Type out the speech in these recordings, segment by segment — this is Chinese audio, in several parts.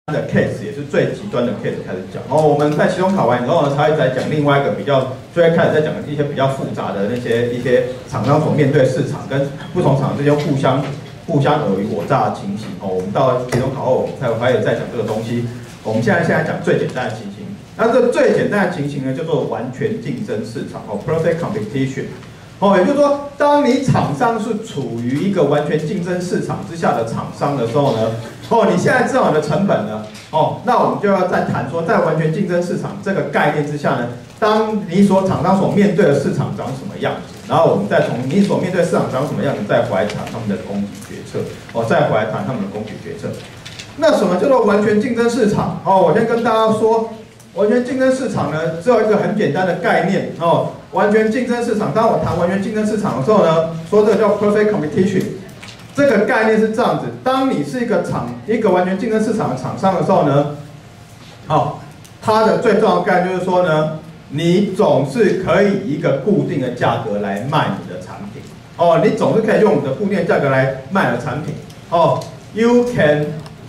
的 case 也是最极端的 case 开始讲。然后我们在期中考完以后呢，才会来讲另外一个比较最开始在讲的一些比较复杂的一些厂商所面对市场跟不同厂之间互相尔虞我诈的情形。哦，我们到期中考后才会再讲这个东西。我们现在讲最简单的情形。那这最简单的情形呢，叫做完全竞争市场哦 ，perfect competition。哦，也就是说，当你厂商是处于一个完全竞争市场之下的厂商的时候呢，哦，你现在知道你的成本呢，哦，那我们就要再谈说，在完全竞争市场这个概念之下呢，当你厂商所面对的市场长什么样子，然后我们再从你所面对市场长什么样子，再回来谈他们的供给决策，哦，再回来谈他们的供给决策。那什么叫做完全竞争市场？哦，我先跟大家说。完全竞争市场呢，只有一个很简单的概念哦。完全竞争市场，当我谈完全竞争市场的时候呢，说这个叫 perfect competition。这个概念是这样子：当你是一个完全竞争市场的厂商的时候呢，哦，它的最重要的概念就是说呢，你总是可以以一个固定的价格来卖你的产品。哦，你总是可以用你的固定的价格来卖你的产品。哦 ，you can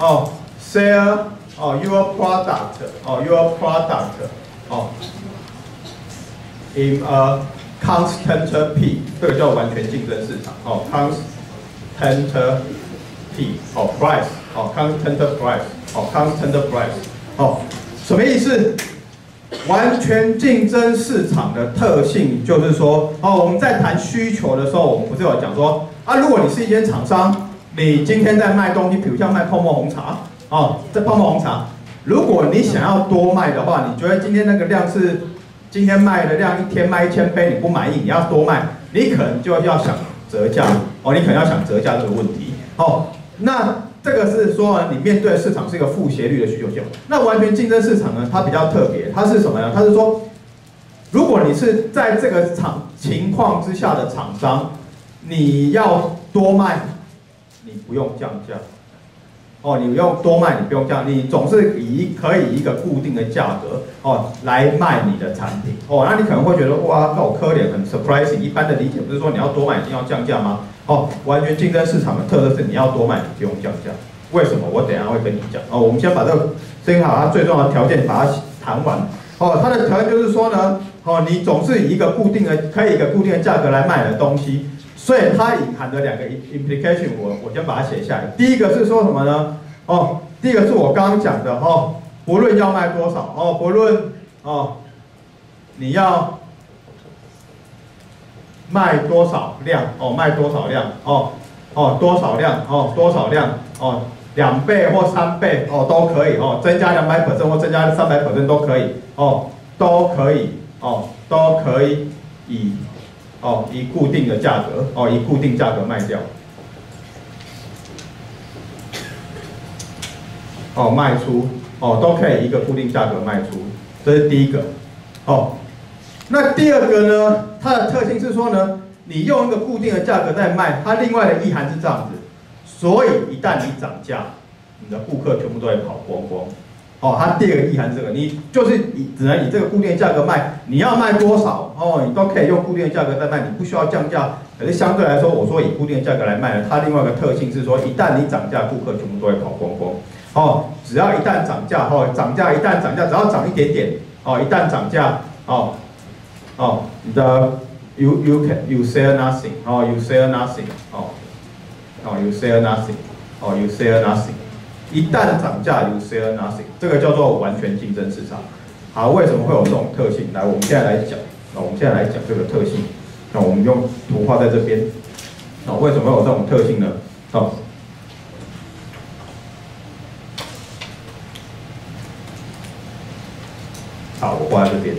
sell。your product in a constant P， 这个叫完全竞争市场哦 ，constant P price constant price 什么意思？完全竞争市场的特性就是说我们在谈需求的时候，我们不是有讲说如果你是一间厂商，你今天在卖东西，比如像卖泡沫红茶。这泡沫红茶，如果你想要多卖的话，你觉得今天那个量是今天卖的量，一天卖1000杯，你不满意，你要多卖，你可能就要想折价你可能要想折价这个问题那这个是说你面对的市场是一个负斜率的需求线。那完全竞争市场呢，它比较特别，它是什么呢？它是说，如果你是在这个情况之下的厂商，你要多卖，你不用降价。你用多卖，你不用降，你总是可以以一个固定的价格来卖你的产品那你可能会觉得哇，好可怜，很 surprising。一般的理解不是说你要多卖一定要降价吗？完全竞争市场的特色是你要多卖，你不用降价。为什么？我等一下会跟你讲我们先把这个它最重要的条件把它谈完它的条件就是说呢你总是以一个可以一个固定的价格来卖你的东西。所以它隐含的2个 implication， 我先把它写下来。第一个是说什么呢？第一个是我刚刚讲的不论要卖多少不论你要卖多少量卖多少量多少量多少量2倍或3倍都可以增加200% 或增加300% 都可以都可以以固定的价格以固定价格卖掉卖出都可以一个固定价格卖出，这是第一个那第二个呢，它的特性是说呢，你用一个固定的价格在卖，它另外的意涵是这样子，所以一旦你涨价，你的顾客全部都会跑光光。它第二个意涵是这个，你就是只能以这个固定的价格卖，你要卖多少你都可以用固定的价格在卖，你不需要降价。可是相对来说，我说以固定的价格来卖呢，它另外一个特性是说，一旦你涨价，顾客全部都会跑光光。只要一旦涨价一旦涨价，只要涨一点点一旦涨价你的 you sell nothing you sell nothing you sell nothing you sell nothing。一旦涨价 ，you sell nothing， 这个叫做完全竞争市场。好，为什么会有这种特性？来，我们现在来讲。我们现在来讲这个特性。那我们用图画在这边。为什么会有这种特性呢？好，我画在这边。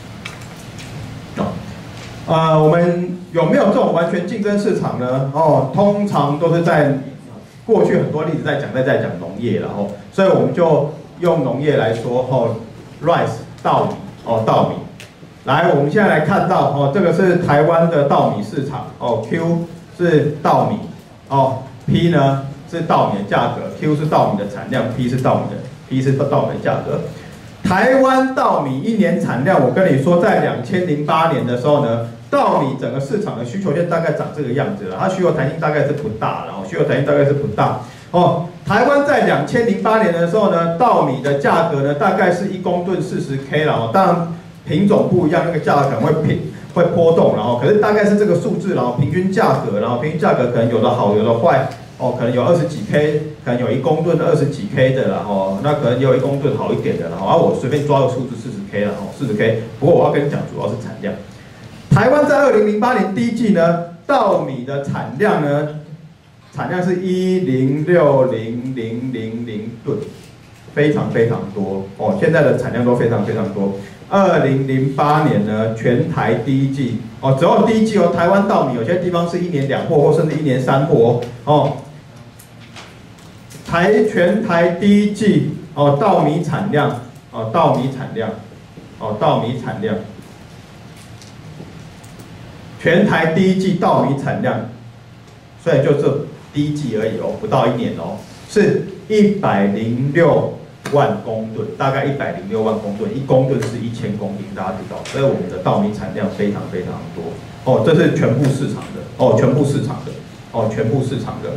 我们有没有这种完全竞争市场呢？通常都是在过去很多例子在讲农业了所以我们就用农业来说rice 稻米稻米。来，我们现在来看到这个是台湾的稻米市场Q 是稻米P 呢是稻米的价格 ，Q 是稻米的产量 ，P 是稻米的价格。台湾稻米一年产量，我跟你说，在2008年的时候呢，稻米整个市场的需求线大概长这个样子了，它需求弹性大概是不大，需求弹性大概是不大。 哦，台湾在2008年的时候呢，稻米的价格呢大概是1公吨40K 了哦，当然品种不一样，那个价格可能会波动，然后可是大概是这个数字，然后平均价格，然后平均价格可能有的好，有的坏。哦，可能有20几 K， 可能有1公吨20几 K 的啦，哦，那可能也有1公吨好一点的啦，啊，我随便抓个数字40K 啦，哦，40K。不过我要跟你讲，主要是产量。台湾在2008年第一季呢，稻米的产量呢，产量是1060000吨，非常非常多哦。现在的产量都非常非常多。2008年呢，全台第一季哦，只有第一季哦，台湾稻米有些地方是1年2货，或甚至1年3货哦。全台第一季哦，稻米产量，全台第一季稻米产量，所以就这第一季而已哦，不到1年哦，是106万公吨，大概106万公吨，1公吨是1000公斤，大家知道，所以我们的稻米产量非常非常多哦，这是全部市场的哦，全部市场的。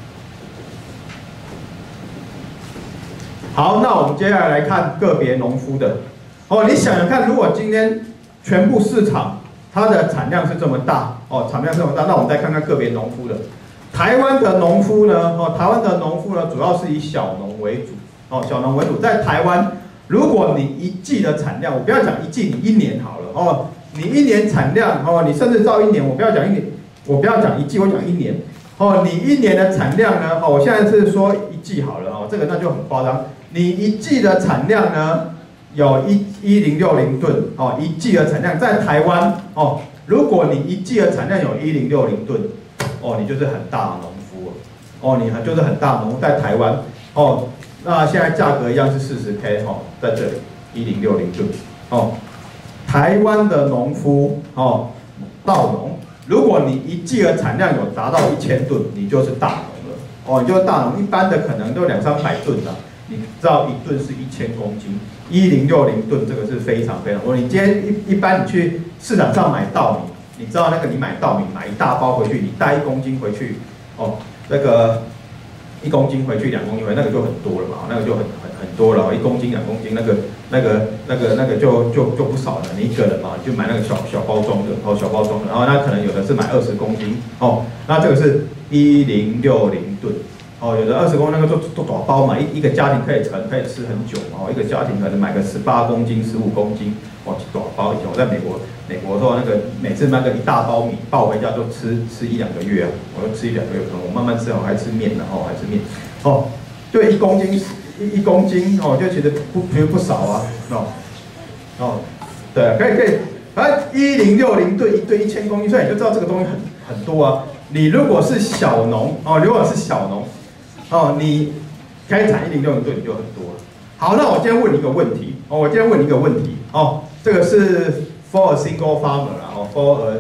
好，那我们接下来看个别农夫的。哦，你想想看，如果今天全部市场它的产量是这么大，哦，产量这么大，那我们再看看个别农夫的。台湾的农夫呢，主要是以小农为主，哦，小农为主。在台湾，如果你一季的产量，我不要讲一季，你1年好了，哦，你1年产量，哦，你甚至到1年，我不要讲1年，我不要讲1季，我讲1年。哦，你1年的产量呢？哦，我现在是说1季好了，哦，这个那就很夸张。你1季的产量呢，有1060吨，哦，1季的产量在台湾，哦，如果你1季的产量有1060吨，哦，你就是很大的农夫了，哦，你就是很大的农夫在台湾，哦，那现在价格一样是40K，哦，在这里1060吨，哦，台湾的农夫，哦，稻农，如果你1季的产量有达到1000吨，你就是大农了，哦，你就是大农，一般的可能都200-300吨的。你知道1吨是1000公斤，1060吨这个是非常非常多。你今天一般你去市场上买稻米，你知道那个你买稻米买一大包回去，你带1公斤回去，哦，那个1公斤回去2公斤回去，那个就很多了嘛，那个就很多了，1公斤2公斤那个就不少了。你一个人嘛，你就买那个小包装的，哦，小包装的，然后那可能有的是买20公斤，哦，那这个是1060吨。哦，有的20公斤那个做大包嘛，一个家庭可以吃很久嘛，哦，一个家庭可能买个18公斤、15公斤，哦，大包。以前我在美国的时候，那个每次那个一大包米抱回家就吃1-2个月啊，我就吃1-2个月，可能我慢慢吃，我还吃面呢，哦，还吃面，哦，就1公斤，哦，就其实不少啊，哦，对，可以，反正1060吨1吨1000公斤，所以你就知道这个东西很多啊。你如果是小农，哦，你可以产106吨你就很多了。好，那我今天问你一个问题，哦，这个是 for a single farmer 啦，哦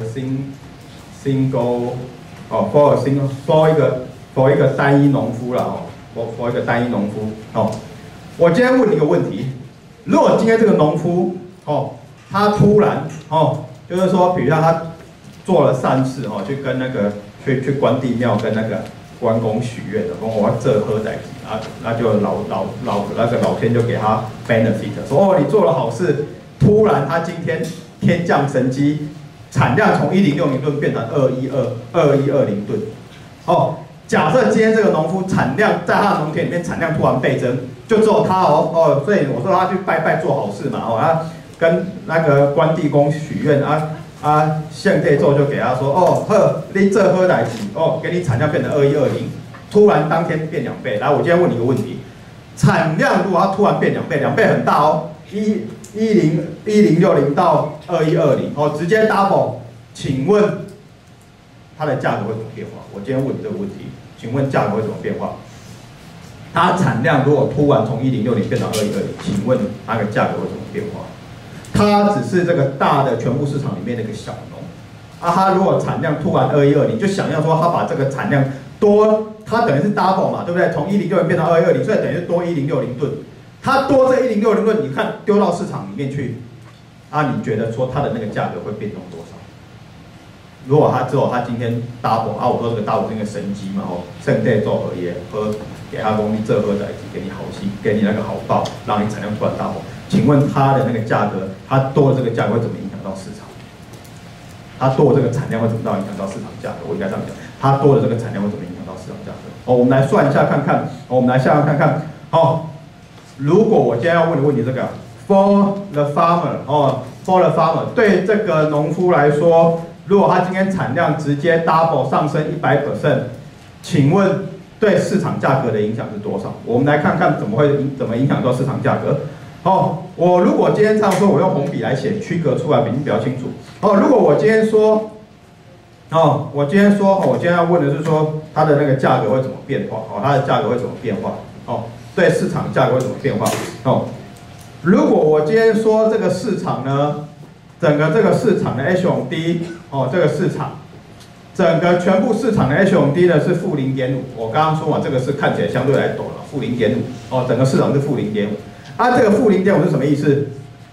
for 一个单一农夫啦，哦 for 一个单一农夫，哦，我今天问你一个问题，如果今天这个农夫，哦，他突然，哦，就是说，比如说他做了善事，哦，去跟那个去关帝庙跟那个关公许愿的，说我要这喝在己，那就老天就给他 benefit， 说哦你做了好事，突然他今天天降神机，产量从1060吨变成2120吨，哦，假设今天这个农夫产量在他的农田里面产量突然倍增，就只有他哦，所以我说他去拜拜做好事嘛，哦，他跟那个关帝公许愿献帝咒就给他说，哦，呵，你这喝来几，哦，给你产量变成2120，突然当天变2倍。来，我今天问你一个问题，产量如果它突然变2倍，2倍很大哦，1060到2120，哦，直接 double， 请问它的价格会怎么变化？我今天问你这个问题，请问价格会怎么变化？它产量如果突然从1060变到2120，请问它的价格会怎么变化？它只是这个大的全部市场里面的一个小农，它如果产量突然2120，就想要说它把这个产量多，它等于是 double 嘛，对不对？从1060变到2120，所以等于多1060吨。它多这1060吨，你看丢到市场里面去，你觉得说它的那个价格会变动多少？ 如果只有他今天 double 啊，我说这个 double 是因为神机嘛，圣诞做而言和给他功力这和在一起，给你好心，给你那个好报，让你产量突然 double。请问它的那个价格，它多的这个价格会怎么影响到市场？它多的这个产量会怎么影响到市场价格？我应该这样讲，它多的这个产量会怎么影响到市场价格？我们来算一下看看，我们来想想看看，如果我今天要问的问题这个 ，for the farmer，for the farmer， 对这个农夫来说，如果他今天产量直接 double 上升100%，请问对市场价格的影响是多少？我们来看看怎么影响到市场价格。我如果今天这样说，我用红笔来写，区隔出来比较清楚。如果我今天说，我今天要问的是说它的那个价格会怎么变化？它的价格会怎么变化？对市场价格会怎么变化？如果我今天说这个市场呢，整个这个市场的 H/D， 这个市场，整个全部市场的 H/D 呢是负0.5。我刚刚说嘛，这个是看起来相对来陡了，负0.5。整个市场是负0.5。这个负0.5是什么意思？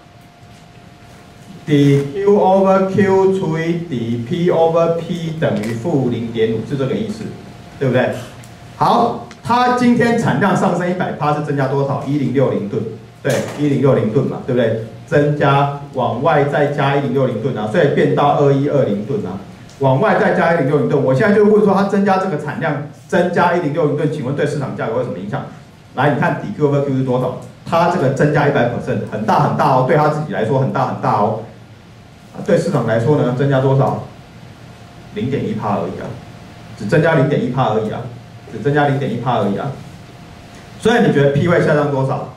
dQ over Q 除以 dP over P 等于负0.5，是这个意思，对不对？好，它今天产量上升100%是增加多少？1060吨，对，1060吨嘛，对不对？增加往外再加1060吨啊，所以变到2120吨啊，往外再加1060吨。我现在就问说，它增加这个产量，增加1060吨，请问对市场价格会有什么影响？来，你看 dQ over Q 是多少？它这个增加100%，很大很大哦，对它自己来说很大很大哦。对市场来说呢，增加多少？0.1%而已啊，只增加0.1%而已啊，只增加0.1%而已啊。所以你觉得 P 会下降多少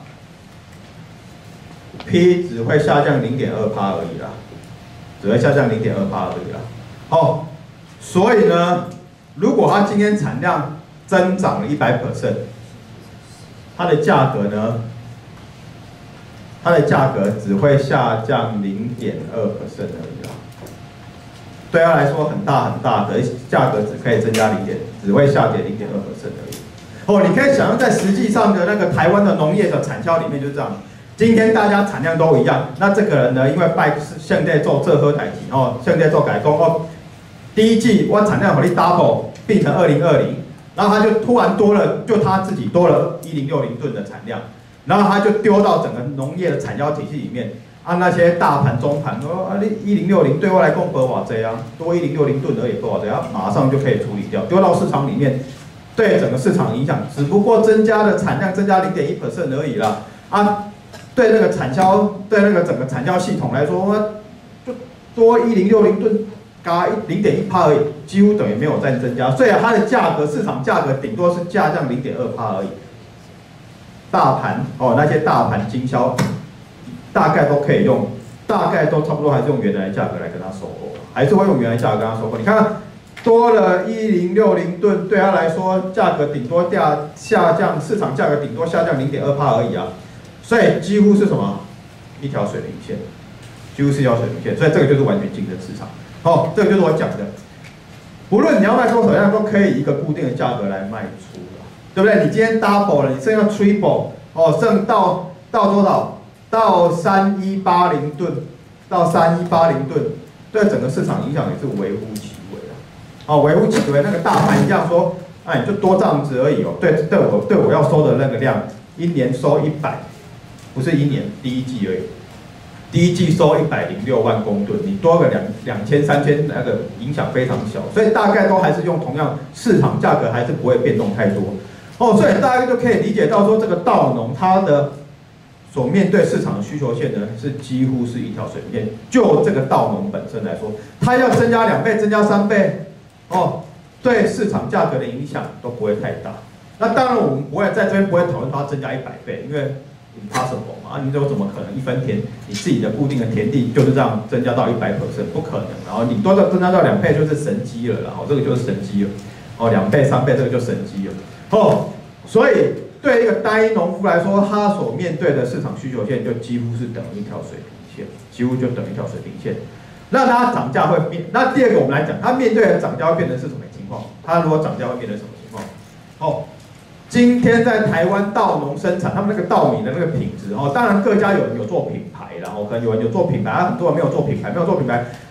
？P 只会下降0.2%而已啦，只会下降0.2%而已啦。所以呢，如果它今天产量增长了100%，它的价格呢？它的价格只会下降0.2%而已啦，对它来说很大很大，可是价格只可以增加只会下跌0.2%而已。你可以想象在实际上的那个台湾的农业的产销里面就是这样，今天大家产量都一样，那这个人呢，因为拜现在做这喝代替现在做改工第一季我产量火力 double 变成2020，然后他就突然多了，就他自己多了1060吨的产量。然后他就丢到整个农业的产销体系里面，那些大盘、中盘说你1060对我来讲多少这样，多1060吨而已多少这样，马上就可以处理掉，丢到市场里面，对整个市场影响只不过增加的产量增加0.1% 而已啦，对那个产销，对那个整个产销系统来说，就多1060吨加0.1%而已，几乎等于没有再增加，所以它的价格市场价格顶多是下降0.2%而已。大盘那些大盘经销大概都可以用，大概都差不多还是用原来的价格来跟他收购，还是会用原来价格跟他收购。你看多了1060吨，对他来说价格顶多下降，市场价格顶多下降0.2%而已啊，所以几乎是什么一条水平线，几乎是一条水平线，所以这个就是完全竞争市场。这个就是我讲的，不论你要卖多少样，都可以一个固定的价格来卖出。对不对？你今天 double 了，你剩下 triple， 剩到多少？到3180吨，到3180吨，对整个市场影响也是微乎其微的。微乎其微。那个大盘一样说，你就多这样子而已哦。对我要收的那个量，一年收100，不是一年，第一季而已。第一季收106万公吨，你多个2000、3000，那个影响非常小，所以大概都还是用同样市场价格，还是不会变动太多。所以大家就可以理解到说，这个稻农它的所面对市场的需求线呢，是几乎是一条水平线。就这个稻农本身来说，它要增加2倍、增加3倍，对市场价格的影响都不会太大。那当然，我们不会在这边不会讨论它增加100倍，因为 impossible 嘛，你怎么可能一分田你自己的固定的田地就是这样增加到100%，不可能。然后你多增加到2倍就是神机了，然后这个就是神机了。2倍、3倍这个就神机了。所以对一个单一农夫来说，他所面对的市场需求线就几乎是等于一条水平线，几乎就等于一条水平线。那它涨价会那第二个我们来讲，它面对的涨价会变成是什么情况？它如果涨价会变成什么情况？今天在台湾稻农生产，他们那个稻米的那个品质当然各家有人有做品牌，然后可能有人有做品牌，很多人没有做品牌，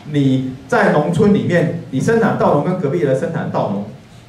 你在农村里面，你生产稻农跟隔壁的生产稻农，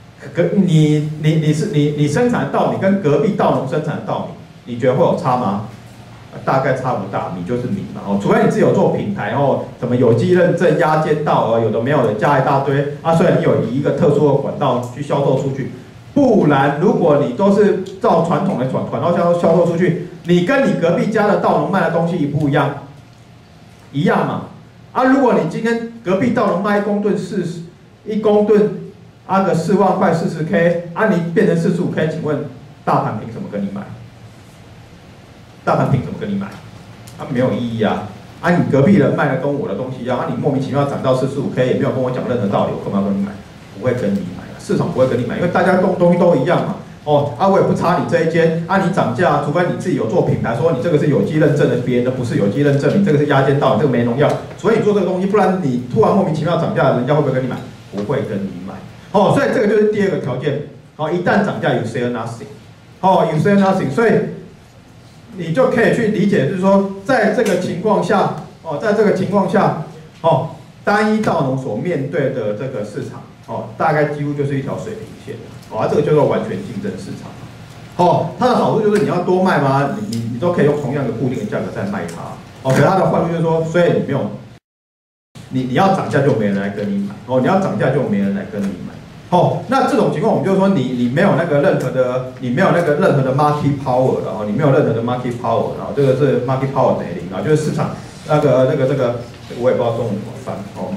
你生产稻米跟隔壁稻农生产稻米，你觉得会有差吗？大概差不大，米就是米嘛，哦，除非你自己有做品牌，哦，什么有机认证、压尖稻，有的没有的加一大堆，啊，虽然你有以一个特殊的管道去销售出去，不然如果你都是照传统的管道销售出去，你跟你隔壁家的稻农卖的东西一不一样？一样嘛，啊，如果你今天隔壁稻农卖一公吨啊个4万块40K，啊，你变成45K，请问大盘凭什么跟你买？大盘凭什么跟你买？啊，没有意义啊！啊，你隔壁人卖的跟我的东西一样，啊，你莫名其妙涨到45K，也没有跟我讲任何道理，我干嘛跟你买？不会跟你买，市场不会跟你买，因为大家东西都一样嘛。哦，啊，我也不差你这一间，啊，你涨价，除非你自己有做品牌，说你这个是有机认证的，别人的不是有机认证，你这个是压尖稻，这个没农药，所以你做这个东西，不然你突然莫名其妙涨价，人家会不会跟你买？不会跟你买。哦，所以这个就是第二个条件。哦，一旦涨价，you say nothing。哦，you say nothing， 所以你就可以去理解，就是说，在这个情况下，哦，在这个情况下，哦，单一稻农所面对的这个市场，哦，大概几乎就是一条水平线，哦，这个叫做完全竞争市场。哦，它的好处就是你要多卖吗？你都可以用同样的固定的价格在卖它。哦，可是它的坏处就是说，所以你没有，你要涨价就没人来跟你买，哦，你要涨价就没人来跟你买。哦，那这种情况我们就说你没有那个任何的，你没有那个任何的 market power 了，哦，你没有任何的 market power， 然后这个是 market power 等于0，然后就是市场这个我也不知道中文怎么翻，哦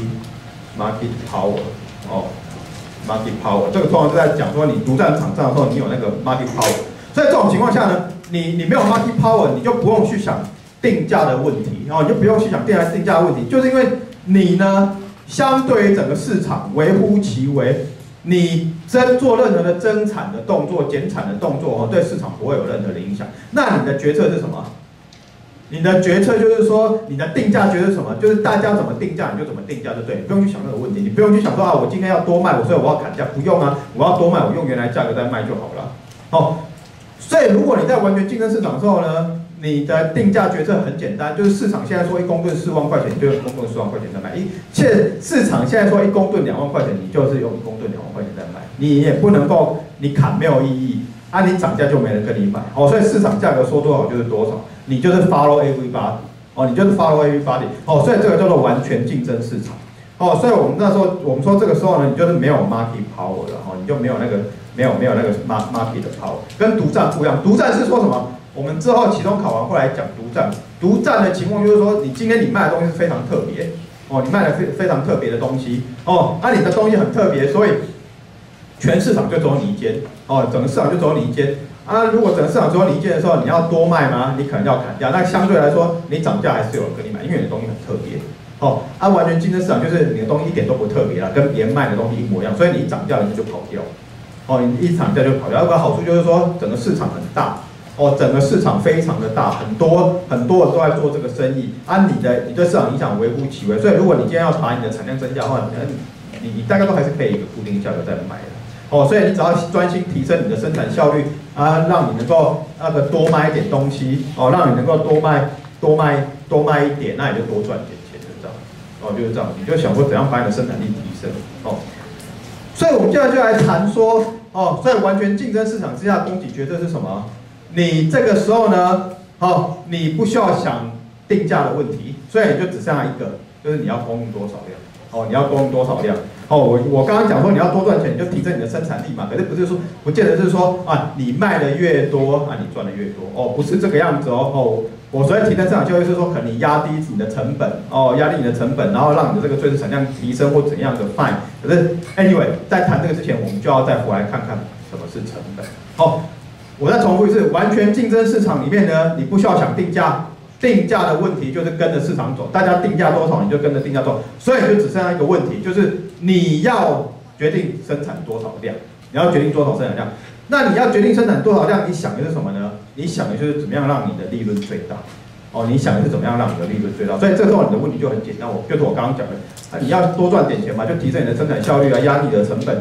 market power， 哦 market power， 这个通常是在讲说你独占场上的时候，你有那个 market power， 所以这种情况下呢，你没有 market power， 你就不用去想定价的问题，然后你就不用去想定价的问题，就是因为你呢。相对于整个市场微乎其微，你做任何的增产的动作、减产的动作，对市场不会有任何的影响。那你的决策是什么？你的决策就是说，你的定价决策是什么？就是大家怎么定价，你就怎么定价就对，你不用去想那个问题，你不用去想说啊，我今天要多卖，所以我要砍价，不用啊，我要多卖，我用原来价格再卖就好了。哦，所以如果你在完全竞争市场的时候呢？你的定价决策很简单，就是市场现在说1公吨4万块钱，你就用1公吨4万块钱在卖；市场现在说1公吨2万块钱，你就是用1公吨2万块钱在卖。你也不能够你砍没有意义，啊，你涨价就没人跟你买。哦，所以市场价格说多少就是多少，你就是 follow everybody， 哦，你就是 follow everybody， 哦，所以这个叫做完全竞争市场。哦，所以我们那时候我们说这个时候呢，你就是没有 market power 了，哦，你就没有那个market 的 power， 跟独占不一样。独占是说什么？我们之后期中考完会来讲独占。独占的情况就是说，你今天你卖的东西是非常特别，哦，你卖的非常特别的东西，哦，那你的东西很特别，所以全市场就只有你一间，哦，整个市场就只有你一间。啊，如果整个市场只有你一间的时候，你要多卖吗？你可能要砍价。那相对来说，你涨价还是有人跟你买，因为你的东西很特别。哦，啊，完全竞争市场就是你的东西一点都不特别啦，跟别人卖的东西一模一样，所以你一涨价，人家就跑掉。哦，你一涨价就跑掉。有个好处就是说，整个市场很大。哦，整个市场非常的大，很多人都在做这个生意，啊，你对市场影响微乎其微，所以如果你今天要把你的产量增加的话，你大概都还是可以一个固定价格在卖的。哦，所以你只要专心提升你的生产效率，啊，让你能够多卖一点东西，哦，让你能够多卖一点，那你就多赚点钱，就是这样。哦，就是这样，你就想说怎样把你的生产力提升。哦，所以我们现在就来谈说，哦，在完全竞争市场之下，供给决策是什么？你这个时候呢，好，你不需要想定价的问题，所以你就只剩下一个，就是你要供应多少量。哦，你要供应多少量？哦，我刚刚讲说你要多赚钱，你就提升你的生产力嘛。可是不是说，不见得是说啊，你卖的越多啊，你赚的越多。哦，不是这个样子哦。哦，我所谓提升市场效率是说，可能你压低你的成本，哦，压低你的成本，然后让你的这个最终产量提升或怎样的 fine。可是 anyway， 在谈这个之前，我们就要再回来看看什么是成本。哦。我再重复一次，完全竞争市场里面呢，你不需要想定价，定价的问题就是跟着市场走，大家定价多少你就跟着定价多少，所以就只剩下一个问题，就是你要决定生产多少量，你要决定多少生产量。那你要决定生产多少量，你想的是什么呢？你想的就是怎么样让你的利润最大。哦，你想的是怎么样让你的利润最大？所以这时候你的问题就很简单，就是我刚刚讲的，啊，你要多赚点钱嘛，就提升你的生产效率啊，压你的成本啊。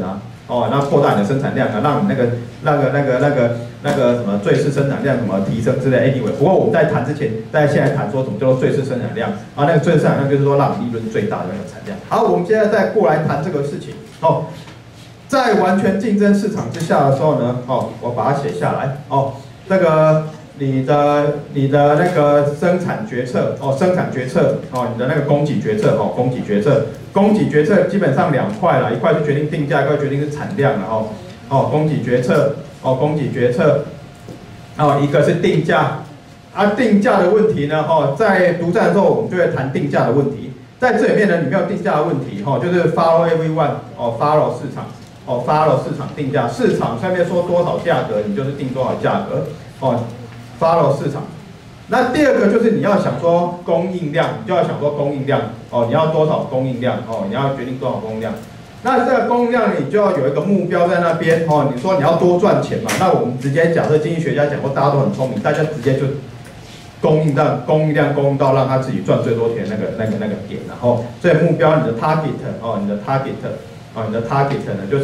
哦，那扩大你的生产量啊，让你那个什么最适生产量什么提升之类。Anyway， 不过我们在谈之前，大家现在谈说什么叫做最适生产量啊？那个最适生产量就是说让利润最大的那个产量。好，我们现在再过来谈这个事情。哦，在完全竞争市场之下的时候呢，哦，我把它写下来。哦，这个你的那个生产决策，哦，生产决策，哦，你的那个供给决策，哦，供给决策，供给决策基本上2块啦，一块是决定定价，一块决定是产量，然后，哦，供给决策，哦，供给决策，哦，一个是定价，啊，定价的问题呢，哦，在独占的时候我们就会谈定价的问题，在这里面呢，你没有定价的问题，哦，就是 follow everyone， 哦 ，follow 市场，哦 ，follow 市场定价，市场上面说多少价格，你就是定多少价格，哦 ，follow 市场。那第二个就是你要想说供应量，你就要想说供应量，哦，你要多少供应量，哦，你要决定多少供应量。那这个供应量你就要有一个目标在那边，哦，你说你要多赚钱嘛，那我们直接假设经济学家讲过，大家都很聪明，大家直接就供应量到让他自己赚最多钱那个点，然后所以目标你的 target， 哦，你的 target 呢就是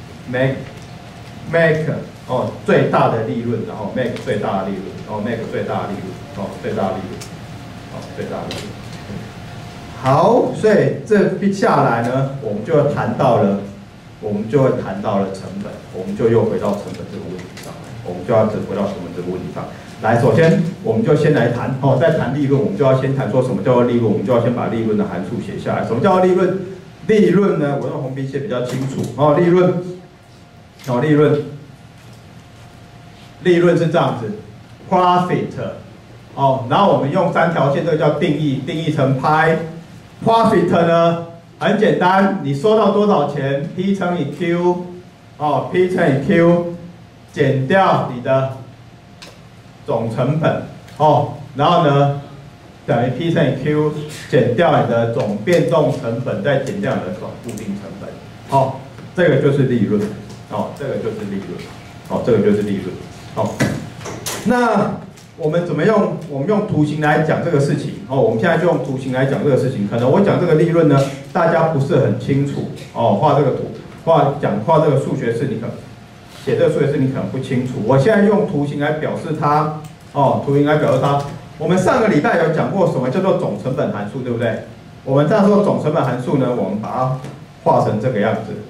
make 哦最大的利润，然后 make 最大的利润，哦 make 最大的利润，哦最大的利润，哦最大的利润。好，所以这下来呢，我们就谈到了成本，我们就又回到成本这个问题上来，我们就要回到成本这个问题上来。首先，我们就先来谈，哦，在谈利润，我们就要先谈说什么叫做利润，我们就要先把利润的函数写下来。什么叫做利润？利润呢，我用红笔写比较清楚。哦，利润是这样子 ，profit， 哦，然后我们用3条线，这个叫定义成派。profit 呢很简单，你收到多少钱 ，P 乘以 Q， 哦 ，P 乘以 Q 减掉你的总成本，哦，然后呢等于 P 乘以 Q 减掉你的总变动成本，再减掉你的总固定成本，哦，这个就是利润，哦，这个就是利润，哦，这个就是利润，哦，那我们怎么用？我们用图形来讲这个事情哦。我们现在就用图形来讲这个事情。可能我讲这个利润呢，大家不是很清楚哦。画这个图，画这个数学式，你可能写这个数学式你可能不清楚。我现在用图形来表示它哦，图形来表示它。我们上个礼拜有讲过什么叫做总成本函数，对不对？我们这样说总成本函数呢，我们把它画成这个样子，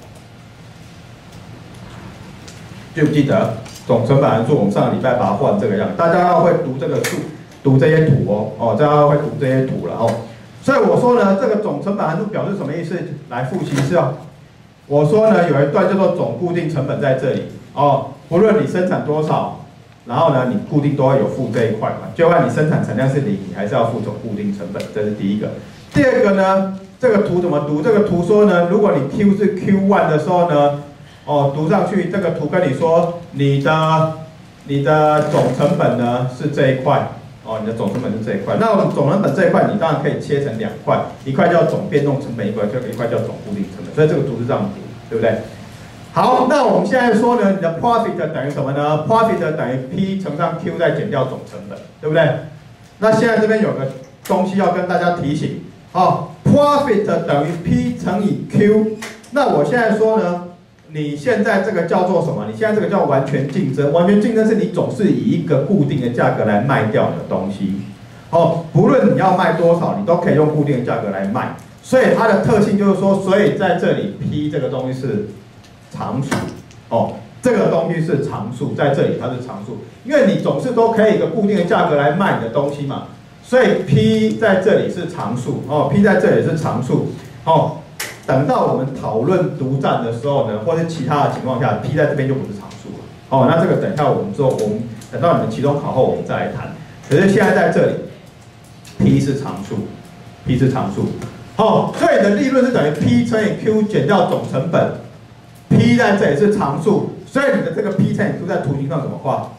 记不记得？总成本函数，我们上个礼拜把它画成这个样，大家要会读这个数，读这些图哦，哦，大家要会读这些图了哦。所以我说呢，这个总成本函数表示什么意思？来复习是哦，我说呢有一段叫做总固定成本在这里哦，不论你生产多少，然后呢你固定都要有付这一块嘛，就算你生产产量是0，你还是要付总固定成本，这是第一个。第二个呢，这个图怎么读？这个图说呢，如果你 Q 是 Q1 的时候呢。哦，读上去这个图跟你说，你的总成本呢是这一块，哦，你的总成本是这一块。那我们总成本这一块，你当然可以切成2块，一块叫总变动成本，一块叫总固定成本。所以这个图是这样读，对不对？好，那我们现在说呢，你的 profit 等于什么呢 ？profit 等于 P 乘上 Q 再减掉总成本，对不对？那现在这边有个东西要跟大家提醒，哦 ，profit 等于 P 乘以 Q。那我现在说呢？你现在这个叫做什么？你现在这个叫完全竞争。完全竞争是你总是以一个固定的价格来卖掉你的东西，哦，不论你要卖多少，你都可以用固定的价格来卖。所以它的特性就是说，所以在这里 P 这个东西是常数，哦，这个东西是常数，在这里它是常数，因为你总是都可以一个固定的价格来卖你的东西嘛，所以 P 在这里是常数，哦 ，P 在这里是常数，哦。等到我们讨论独占的时候呢，或是其他的情况下 ，P 在这边就不是常数了。哦，那这个等一下我们等到你们期中考后我们再来谈。可是现在在这里 ，P 是常数 ，P 是常数。哦，所以你的利润是等于 P 乘以 Q 减掉总成本 ，P 在这里是常数，所以你的这个 P 乘以 Q 在图形上怎么画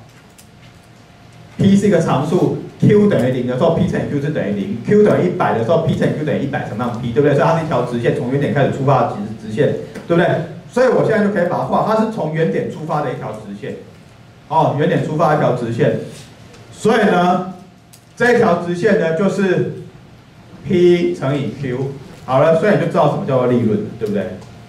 ？P 是一个常数。Q 等于0的时候 ，P 乘以 Q 是等于0；Q 等于100的时候 ，P 乘以 Q 等于100乘上 P， 对不对？所以它是一条直线，从原点开始出发的直线，对不对？所以我现在就可以把它画，它是从原点出发的一条直线，哦，原点出发的一条直线。所以呢，这一条直线呢就是 P 乘以 Q， 好了，所以你就知道什么叫做利润，对不对？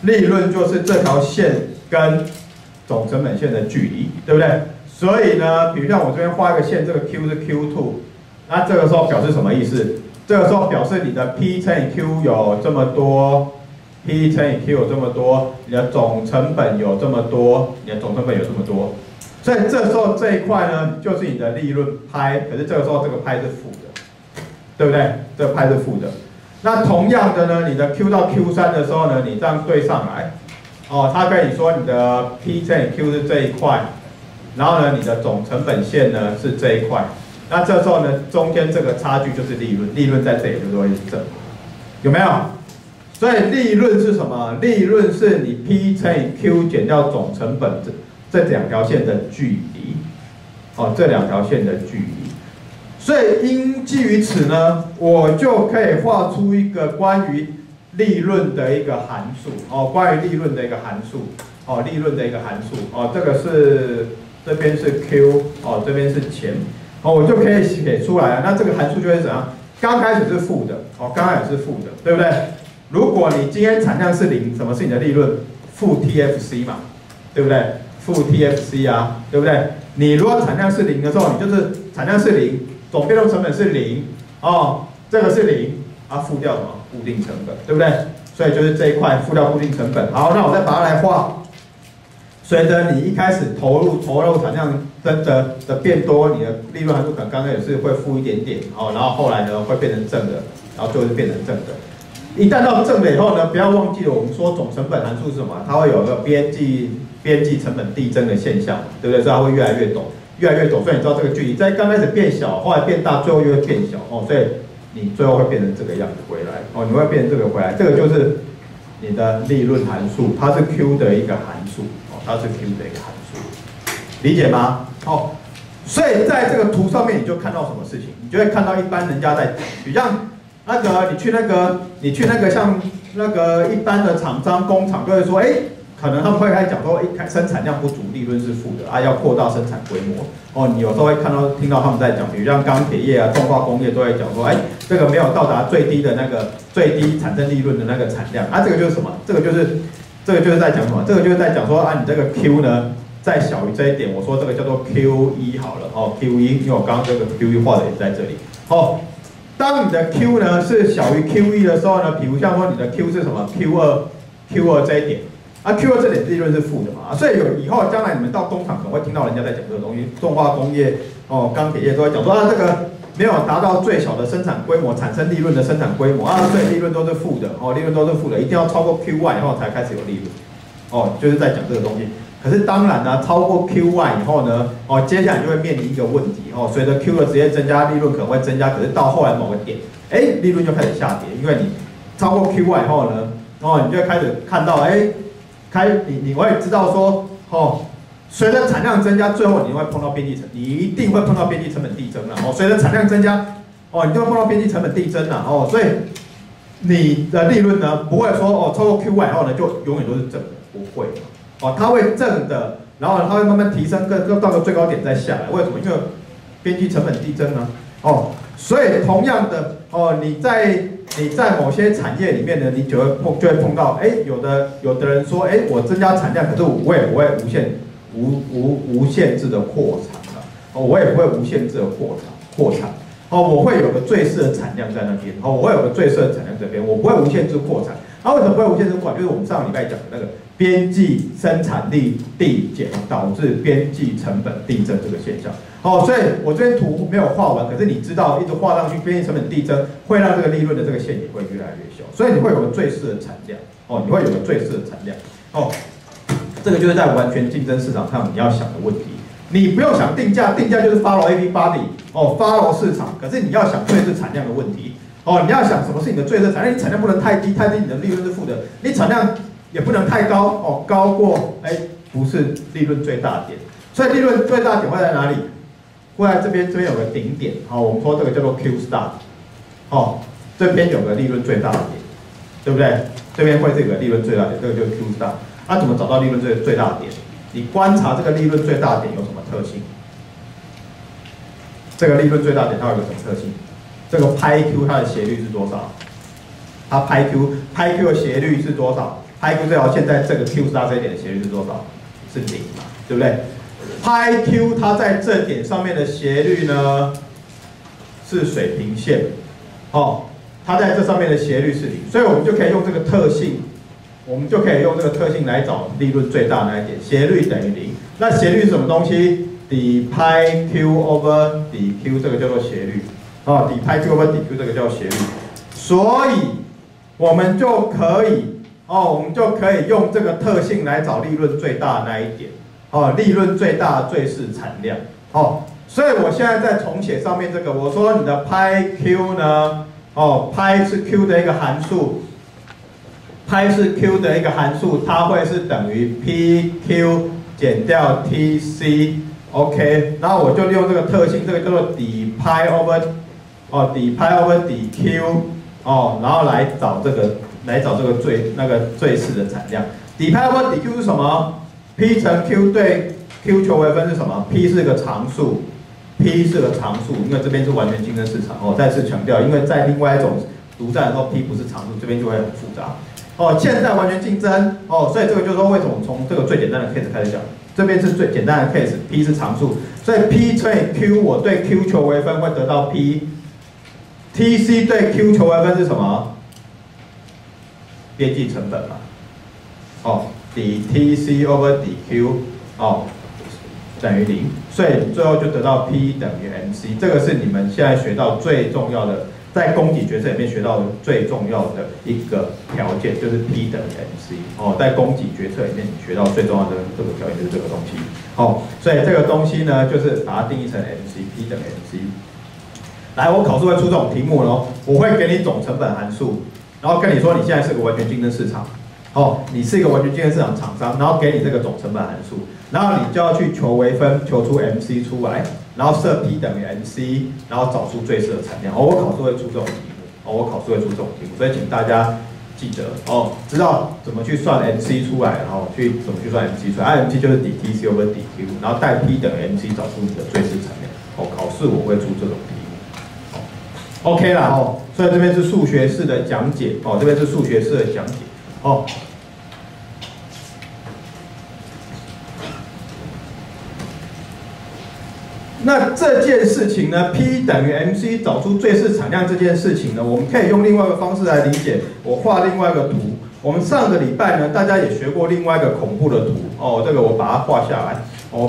利润就是这条线跟总成本线的距离，对不对？所以呢，比如像我这边画一个线，这个 Q 是 Q2， 那这个时候表示什么意思？这个时候表示你的 P 乘以 Q 有这么多 ，P 乘以 Q 有这么多，你的总成本有这么多，你的总成本有这么多。所以这时候这一块呢，就是你的利润派，可是这个时候这个派是负的，对不对？这个派是负的。那同样的呢，你的 Q 到 Q3的时候呢，你这样对上来，哦，它跟你说你的 P 乘以 Q 是这一块，然后呢，你的总成本线呢是这一块。那这时候呢，中间这个差距就是利润，利润在这里就是会是正，有没有？所以利润是什么？利润是你 P 乘以 Q 减掉总成本这两条线的距离，哦，这两条线的距离。所以因基于此呢，我就可以画出一个关于利润的一个函数，哦，关于利润的一个函数，哦，利润的一个函数，哦，这个是这边是 Q， 哦，这边是钱。哦，我就可以写出来了。那这个函数就会怎样？刚开始是负的，哦，刚开始是负的，对不对？如果你今天产量是0，什么是你的利润？负 TFC 嘛，对不对？负 TFC 啊，对不对？你如果产量是0的时候，你就是产量是0，总变动成本是0，哦，这个是0，啊，负掉什么？固定成本，对不对？所以就是这一块负掉固定成本。好，那我再把它来画。随着你一开始投入产量的变多，你的利润函数可能刚开始是会负一点点，哦，然后后来呢会变成正的，然后最后是变成正的。一旦到正的以后呢，不要忘记了我们说总成本函数是什么？它会有个边际成本递增的现象，对不对？所以它会越来越陡，越来越陡。所以你知道这个距离在刚开始变小，后来变大，最后又会变小，哦，所以你最后会变成这个样子回来，哦，你会变成这个回来，这个就是你的利润函数，它是 Q 的一个函数。它是 Q 的一个函数，理解吗？哦，所以在这个图上面你就看到什么事情？你就会看到一般人家在讲，比像那个你去那个像那个一般的厂商工厂就会说，可能他们会开始讲说，生产量不足，利润是负的啊，要扩大生产规模。哦，你有时候会听到他们在讲，比如像钢铁业啊、重化工业都会讲说，这个没有到达最低的那个最低产生利润的那个产量啊，这个就是什么？这个就是在讲什么？这个就是在讲说啊，你这个 Q 呢，再小于这一点，我说这个叫做 Q1 好了，哦 ，Q1，因为我刚刚这个 Q1 画的也在这里。哦，当你的 Q 呢是小于 Q1 的时候呢，比如像说你的 Q 是什么 ？Q2 这一点，啊 Q2 这点利润是负的嘛，所以以后将来你们到工厂可能会听到人家在讲这个东西，重化工业、哦钢铁业都会讲说啊这个。没有达到最小的生产规模，产生利润的生产规模啊，所以利润都是负的哦，利润都是负的，一定要超过 Q1 以后才开始有利润，哦，就是在讲这个东西。可是当然呢，超过 Q1 以后呢，哦，接下来就会面临一个问题哦，随着 Q 的直接增加，利润可能会增加，可是到后来某个点，利润就开始下跌，因为你超过 Q1 以后呢，哦，你就会开始看到，你会知道说，哦。随着产量增加，最后你会碰到边际你一定会碰到边际成本递增了哦。随着产量增加，哦，你就会碰到边际成本递增了哦。所以你的利润呢，不会说哦，超过 Q1 以后呢，就永远都是正的，不会哦，它会正的，然后它会慢慢提升，到个最高点再下来。为什么？因为边际成本递增呢，哦，所以同样的哦，你在某些产业里面呢，你就会碰到，有的人说，我增加产量，可是我也不会无限制的扩产了，哦，我也不会无限制的扩产，哦，我会有个最适的产量在那边，哦，我会有个最适的产量这边，我不会无限制扩产。为什么不会无限制扩产？就是我们上个礼拜讲的那个边际生产力递减导致边际成本递增这个现象。哦，所以我这边图没有画完，可是你知道一直画上去，边际成本递增会让这个利润的这个线也会越来越小，所以你会有个最适的产量，哦，你会有个最适的产量，哦。这个就是在完全竞争市场上你要想的问题。你不用想定价，定价就是 follow everybody， 哦 ，follow 市场。可是你要想最适产量的问题，哦，你要想什么是你的最适产量？你产量不能太低，太低你的利润是负的；你产量也不能太高，哦，高过不是利润最大点。所以利润最大点会在哪里？会在这边有个顶点，好，我们说这个叫做 Q start， 哦，这边有个利润最大的点，对不对？这边会是有个利润最大点，这个就是 Q start。怎么找到利润最大的点？你观察这个利润最大的点有什么特性？这个利润最大点它有个什么特性？这个拍 Q 它的斜率是多少？它拍 Q 的斜率是多少？ 派 Q 这条线在这个 Q 大这一点的斜率是多少？是0嘛，对不对？派 Q 它在这点上面的斜率呢是水平线，哦，它在这上面的斜率是0，所以我们就可以用这个特性，来找利润最大那一点，斜率等于0。那斜率是什么东西？底派 Q over 底 Q 这个叫做斜率，哦，底派 Q over 底 Q 这个叫斜率，所以我们就可以用这个特性来找利润最大的那一点，哦，利润最大的最适产量，哦，所以我现在在重写上面这个，我说你的派 Q 呢，哦，派是 Q 的一个函数，它会是等于 PQ 减掉 TC。OK， 然后我就利用这个特性，这个叫做底派 over 底 Q 哦，然后来找这个最适的产量。底派 over 底 Q 是什么 ？P 乘 Q 对 Q 求微分是什么 ？P 是个常数，因为这边是完全竞争市场哦。再次强调，因为在另外一种独占的时候 ，P 不是常数，这边就会很复杂哦。现在完全竞争哦，所以这个就是说为什么从这个最简单的 case 开始讲。这边是最简单的 case，P 是常数，所以 P 乘以 Q， 我对 Q 求微分会得到 P。TC 对 Q 求微分是什么？边际成本嘛。哦，底 TC over 底 Q 哦等于0，所以最后就得到 P 等于 MC。这个是你们现在学到最重要的，在供给决策里面学到的最重要的一个条件，就是 P 等于 MC。哦，在供给决策里面你学到最重要的这个条件就是这个东西。哦，所以这个东西呢，就是把它定义成 MC，P 等于 MC。来，我考试会出这种题目咯，我会给你总成本函数，然后跟你说你现在是个完全竞争市场，哦，你是一个完全竞争市场厂商，然后给你这个总成本函数，然后你就要去求微分，求出 MC 出来，然后设 P 等于 MC， 然后找出最适的产量。哦，我考试会出这种题目，所以请大家记得哦，知道怎么去算 MC 出来，然后怎么去算 MC 出来。MC 就是底 TC over 底 Q， 然后带 P 等于 MC 找出你的最适产量。哦，考试我会出这种题目。OK 啦哦，所以这边是数学式的讲解哦，哦。那这件事情呢 ，P 等于 MC 找出最适产量这件事情呢，我们可以用另外一个方式来理解。我画另外一个图，我们上个礼拜呢，大家也学过另外一个恐怖的图哦，这个我把它画下来，哦，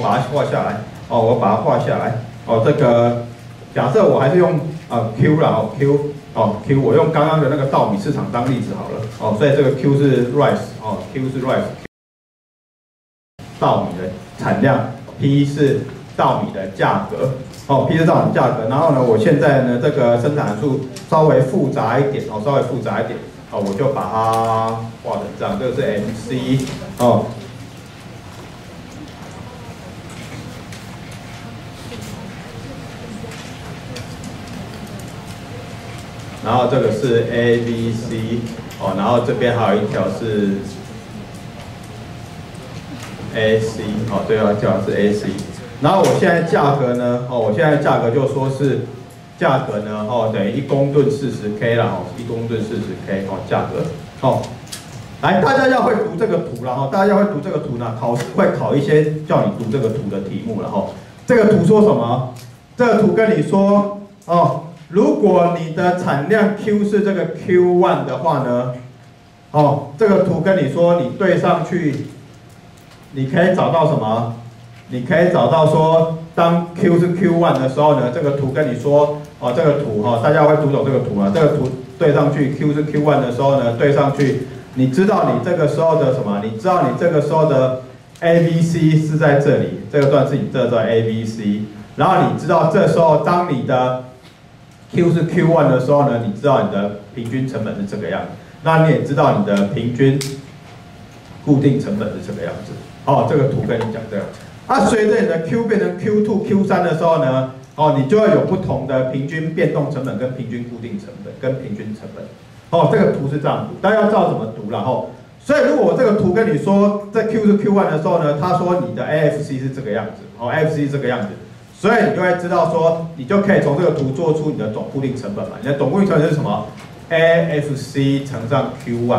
这个假设我还是用Q 啦 Q， 我用刚刚的那个稻米市场当例子好了哦，所以这个 Q 是 rice 哦 ，Q 是 rice， 稻米的产量 ，P 是稻米的价格哦 ，P 是稻米价格。然后呢，我现在呢这个生产函数稍微复杂一点哦，我就把它画成这样，这个是 MC 哦。然后这个是 ABC 哦，然后这边还有一条是 AC 哦，对啊，这条是 AC。然后我现在价格呢，就说是价格呢，等于1公吨40K 啦，1公吨40K 价格哦。来，大家要会读这个图啦，考试会考一些叫你读这个图的题目了哈。这个图说什么？这个图跟你说哦。如果你的产量 Q 是这个 Q1 的话呢，哦，这个图跟你说，你对上去，你可以找到什么？你可以找到说，当 Q 是 Q1 的时候呢，这个图跟你说，哦，这个图大家会读懂这个图吗？这个图对上去 Q 是 Q1 的时候呢，对上去，你知道你这个时候的什么？你知道你这个时候的 ABC 是在这里，这个段是你这段 ABC， 然后你知道这时候当你的Q 是 Q1 的时候呢，你知道你的平均成本是这个样子，那你也知道你的平均固定成本是这个样子。哦，这个图跟你讲这个。随着你的 Q 变成 Q2、Q3 的时候呢，你就会有不同的平均变动成本、跟平均固定成本、跟平均成本。这个图是这样读，大家要知道怎么读啦。所以如果我这个图跟你说，在 Q 是 Q1 的时候呢，他说你的 AFC 是这个样子，AFC 是这个样子。所以你就会知道说，你就可以从这个图做出你的总固定成本嘛。你的总固定成本是什么 ？AFC 乘上 Q1 嘛。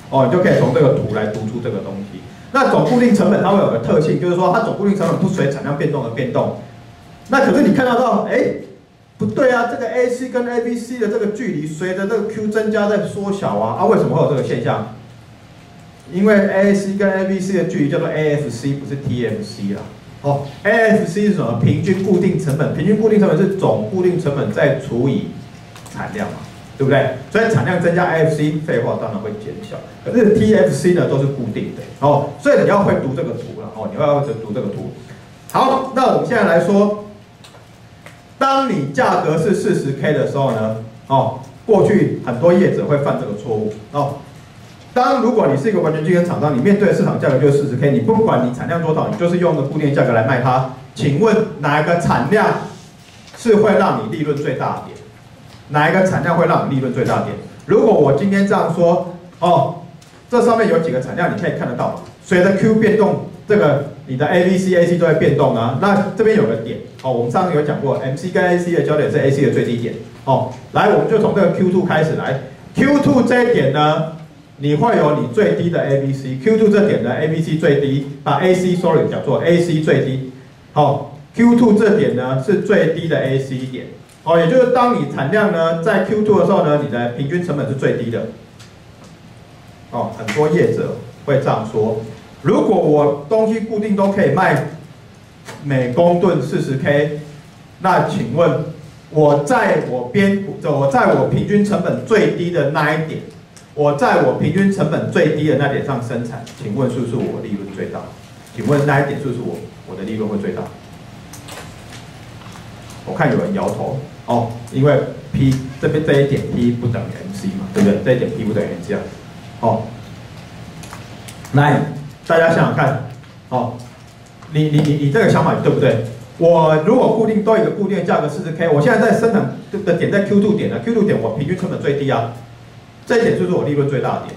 哦，你就可以从这个图来读出这个东西。那总固定成本它会有个特性，就是说它总固定成本不随产量变动而变动。那可是你看到，不对啊，这个 AC 跟 ABC 的这个距离随着这个 Q 增加在缩小啊，为什么会有这个现象？因为 AC 跟 ABC 的距离叫做 AFC， 不是 TFC 啦。哦 ，AFC 是什么？平均固定成本，平均固定成本是总固定成本再除以产量嘛，对不对？所以产量增加 AFC， 废话当然会减小。可是 TFC 呢都是固定的哦，所以你要会读这个图了哦，你要会读这个图。好，那我们现在来说，当你价格是40K 的时候呢，哦，过去很多业者会犯这个错误哦。如果你是一个完全竞争厂商，你面对的市场价格就是 40K， 你不管你产量多少，你就是用个固定价格来卖它。请问哪一个产量是会让你利润最大点？哪一个产量会让你利润最大点？如果我今天这样说，哦，这上面有几个产量，你可以看得到，随着 Q 变动，这个你的 ABC、AC 都会变动啊。那这边有个点，哦，我们上次有讲过 ，MC 跟 AC 的交点是 AC 的最低点，哦，来，我们就从这个 Q2 开始来 ，Q2 这一点呢。你会有你最低的 ABC，Q2 这点的 ABC 最低，把 AC 讲做 AC 最低，好 ，Q2 这点呢是最低的 AC 点，哦，也就是当你产量呢在 Q2 的时候呢，你的平均成本是最低的，哦，很多业者会这样说，如果我东西固定都可以卖每公吨40K， 那请问我在我平均成本最低的那一点。我在我平均成本最低的那点上生产，请问是不是我利润最大？请问那一点是不是我的利润会最大？我看有人摇头哦，因为 P 这边这一点 P 不等于 MC 嘛，对不对？这一点 P 不等于 MC 啊。哦，来，大家想想看，哦，你这个想法对不对？我如果都有一个固定的价格40K， 我现在在生产的点在 Q2 点呢 ，Q2 点我平均成本最低啊。这一点就是我利润最大的点。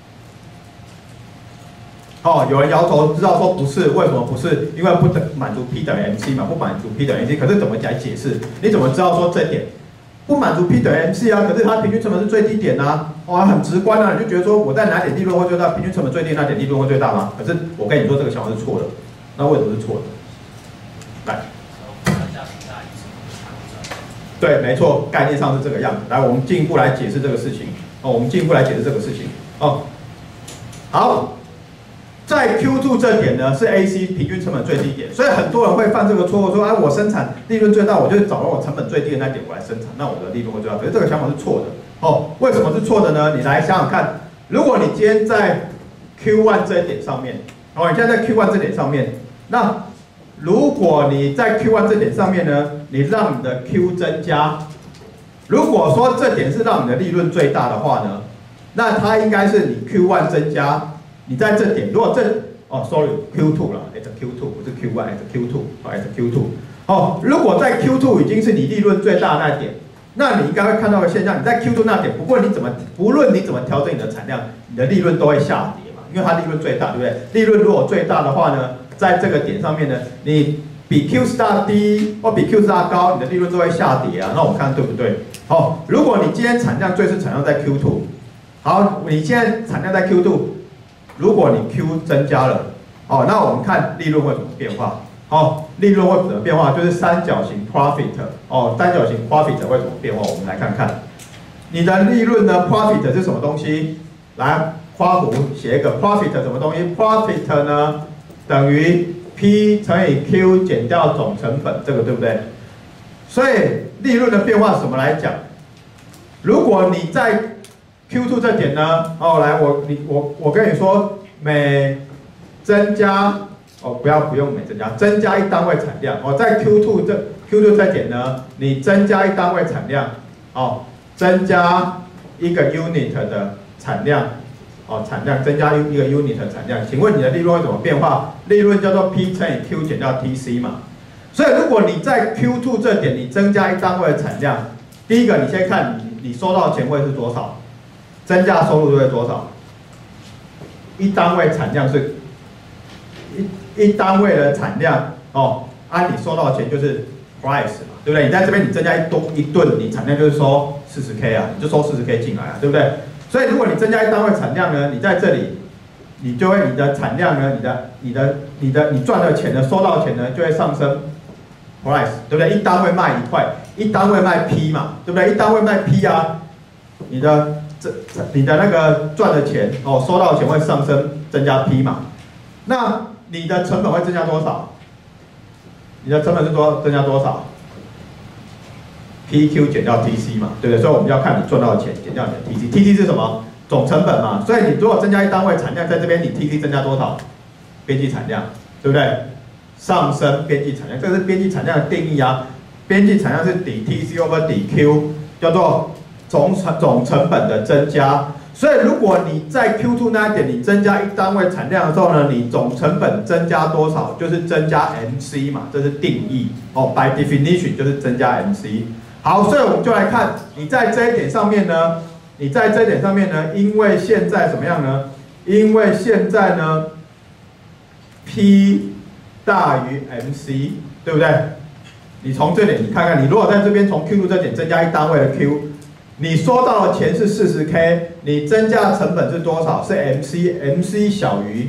哦，有人摇头，知道说不是，为什么不是？因为不满足 P 等于 MC 嘛，不满足 P 等于 MC， 可是怎么来解释？你怎么知道说这点不满足 P 等于 MC 啊？可是它平均成本是最低点啊，哇，很直观啊，你就觉得说我在哪点利润会最大，平均成本最低那点利润会最大吗？可是我跟你说这个想法是错的，那为什么是错的？来。对，没错，概念上是这个样子。来，我们进一步来解释这个事情。哦，我们进一步来解释这个事情。哦，好，在 Q2 这点呢是 AC 平均成本最低点，所以很多人会犯这个错误，说我生产利润最大，我就找到我成本最低的那点我来生产，那我的利润会最大。可是这个想法是错的。哦，为什么是错的呢？你来想想看，如果你今天在 Q1 这一点上面，哦，你现在在 Q1 这点上面，那如果你在 Q1 这点上面呢，你让你的 Q 增加，如果说这点是让你的利润最大的话呢，那它应该是你 Q1 增加，你在这点，如果Q2 了 ，at Q2 不是 Q1，at Q2，at Q2， 哦，如果在 Q2 已经是你利润最大的那点，那你应该会看到个现象，你在 Q2 那点，不论你怎么调整你的产量，你的利润都会下跌嘛，因为它利润最大，对不对？利润如果最大的话呢？在这个点上面呢，你比 Q star 低或比 Q star 高，你的利润都会下跌啊。那我们看对不对？好，如果你今天产量最是产量在 Q2， 好，你现在产量在 Q2， 如果你 Q 增加了，哦，那我们看利润会怎么变化？好，利润会怎么变化？就是三角形 profit， 哦，三角形 profit 会怎么变化？我们来看看，你的利润呢 ？profit 是什么东西？来，括弧写一个 profit 什么东西 ？profit 呢？等于 P 乘以 Q 减掉总成本，这个对不对？所以利润的变化怎么来讲？如果你在 Q2 这点呢，哦，来我跟你说，每增加哦不用每增加一单位产量哦，在 Q2 这点呢，你增加一单位产量哦，增加一个 unit 的产量。哦，产量增加一个 unit 的产量，请问你的利润会怎么变化？利润叫做 P 乘以 Q 减掉 TC 嘛。所以如果你在 Q2 这点你增加一单位的产量，第一个你先看你收到钱会是多少，增加收入就会多少。一单位产量是一单位的产量哦，按你收到的钱就是 price 嘛，对不对？你在这边你增加一吨，你产量就是收40K 啊，你就收40K 进来啊，对不对？ 所以如果你增加1单位产量呢，你在这里，你就会你的产量呢，你赚的钱呢，收到的钱呢就会上升 price， 对不对？1单位卖1块，1单位卖 P 嘛，对不对？1单位卖 P 啊，你的那个赚的钱哦，收到的钱会上升，增加 P 嘛。那你的成本会增加多少？你的成本是增加多少 ？PQ 减掉 TC 嘛，对不对？所以我们要看你赚到的钱减掉你的 TC。TC 是什么？总成本嘛。所以你如果增加1单位产量，在这边你 TC 增加多少？边际产量，对不对？上升边际产量，这个是边际产量的定义啊。边际产量是抵 TC over 抵 Q， 叫做总成本的增加。所以如果你在 Q2 那一点你增加1单位产量的时候呢，你总成本增加多少？就是增加 MC 嘛，这是定义哦。By definition 就是增加 MC。好，所以我们就来看你在这一点上面呢，因为现在怎么样呢？因为现在呢 ，P 大于 MC， 对不对？你从这点你看看，你如果在这边从 Q2 这点增加1单位的 Q。你收到的钱是40K， 你增加的成本是多少？是 MC 小于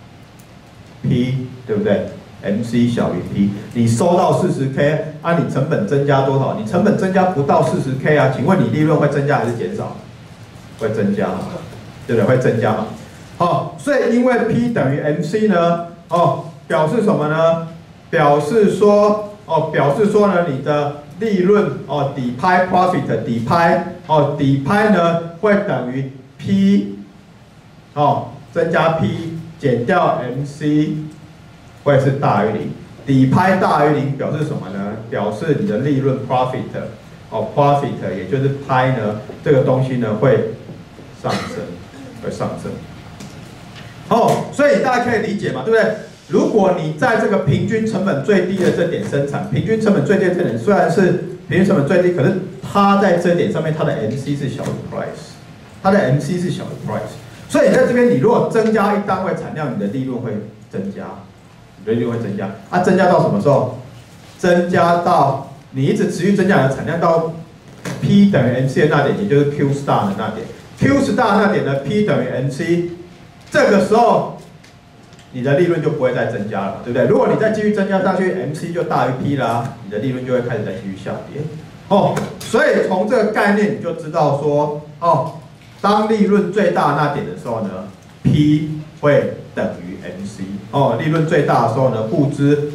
P， 对不对 ？MC 小于 P， 你收到40K， 啊，你成本增加多少？你成本增加不到40K 啊，请问你利润会增加还是减少？会增加嘛，对不对？会增加嘛。哦，所以因为 P 等于 MC 呢，哦，表示什么呢？表示说呢，你的利润哦，底拍 profit 底拍哦，底拍呢会等于 P 哦，增加 P 减掉 MC 会是大于0，底拍大于0表示什么呢？表示你的利润 profit 哦 profit 也就是拍呢这个东西呢会上升，哦，所以大家可以理解嘛，对不对？如果你在这个平均成本最低的这点生产，平均成本最低的这点虽然是平均成本最低，可是它在这点上面它的 MC 是小于 price， 它的 MC 是小于 price， 所以你在这边你如果增加1单位产量，你的利润会增加，啊，增加到什么时候？增加到你一直持续增加你的产量到 P 等于 MC 的那点，也就是 Q star 的那点 ，Q star 那点的 P 等于 MC， 这个时候。你的利润就不会再增加了，对不对？如果你再继续增加上去 ，MC 就大于 P 啦，你的利润就会开始再继续下跌。哦，所以从这个概念你就知道说，哦，当利润最大那点的时候呢 ，P 会等于 MC。哦，利润最大的时候呢，故知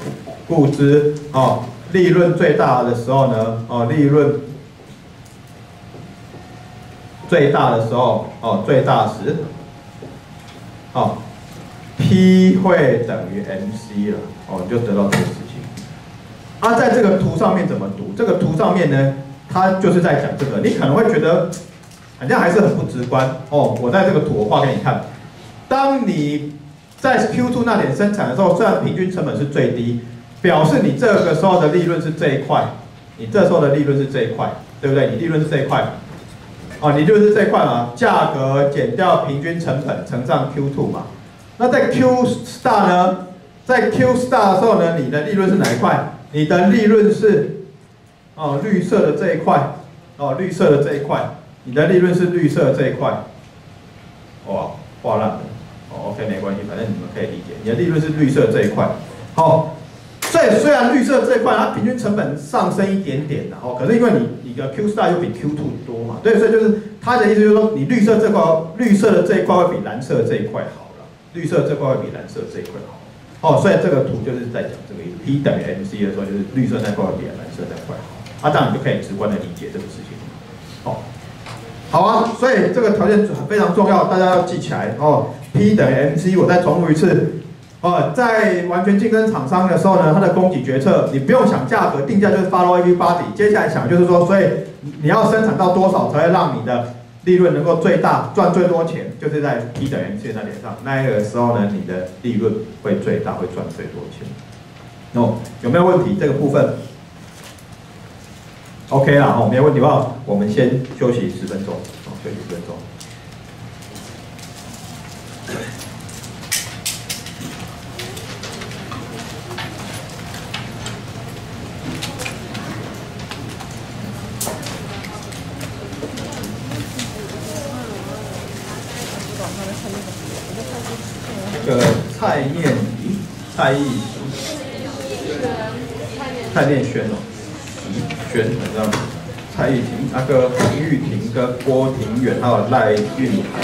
哦，利润最大的时候呢，哦，利润最大的时候，哦，最大时，哦。P 会等于 MC 了，哦，你就得到这个事情。啊，在这个图上面怎么读？这个图上面呢，它就是在讲这个。你可能会觉得好像还是很不直观哦。我在这个图我画给你看。当你在 Q2 那点生产的时候，虽然平均成本是最低，表示你这个时候的利润是这一块，你这时候的利润是这一块，对不对？你利润是这一块，哦，你利润是这一块嘛，价格减掉平均成本乘上 Q2 嘛。那在 Q star 呢？在 Q star 的时候呢，你的利润是哪一块？你的利润是哦绿色的这一块，哦绿色的这一块，你的利润是绿色的这一块。哇，画烂了。哦 ，OK 没关系，反正你们可以理解。你的利润是绿色的这一块。好，所以虽然绿色这一块它平均成本上升一点点的哦，可是因为你的 Q star 又比 Q2 多嘛，对，所以就是它的意思就是说，你绿色的这一块会比蓝色的这一块好。绿色这块会比蓝色这一块好，哦，所以这个图就是在讲这个意思。P 等于 MC 的时候，就是绿色那块会比蓝色那块好，啊，这样你就可以直观的理解这个事情。哦，好啊，所以这个条件非常重要，大家要记起来哦。P 等于 MC， 我再重复一次。哦，在完全竞争厂商的时候呢，它的供给决策，你不用想价格，定价就是 follow everybody。接下来想就是说，所以你要生产到多少才会让你的利润能够最大，赚最多钱，就是在 P 等于 MC 那点上，那个时候呢，你的利润会最大，会赚最多钱。哦，有没有问题？这个部分 OK 啦，哦，没有问题的话，我们先休息10分钟，哦，休息10分钟。 蔡念仪、蔡义仪、蔡念轩哦，轩这样，蔡义婷、那个洪玉婷跟郭庭远，还有赖运涵，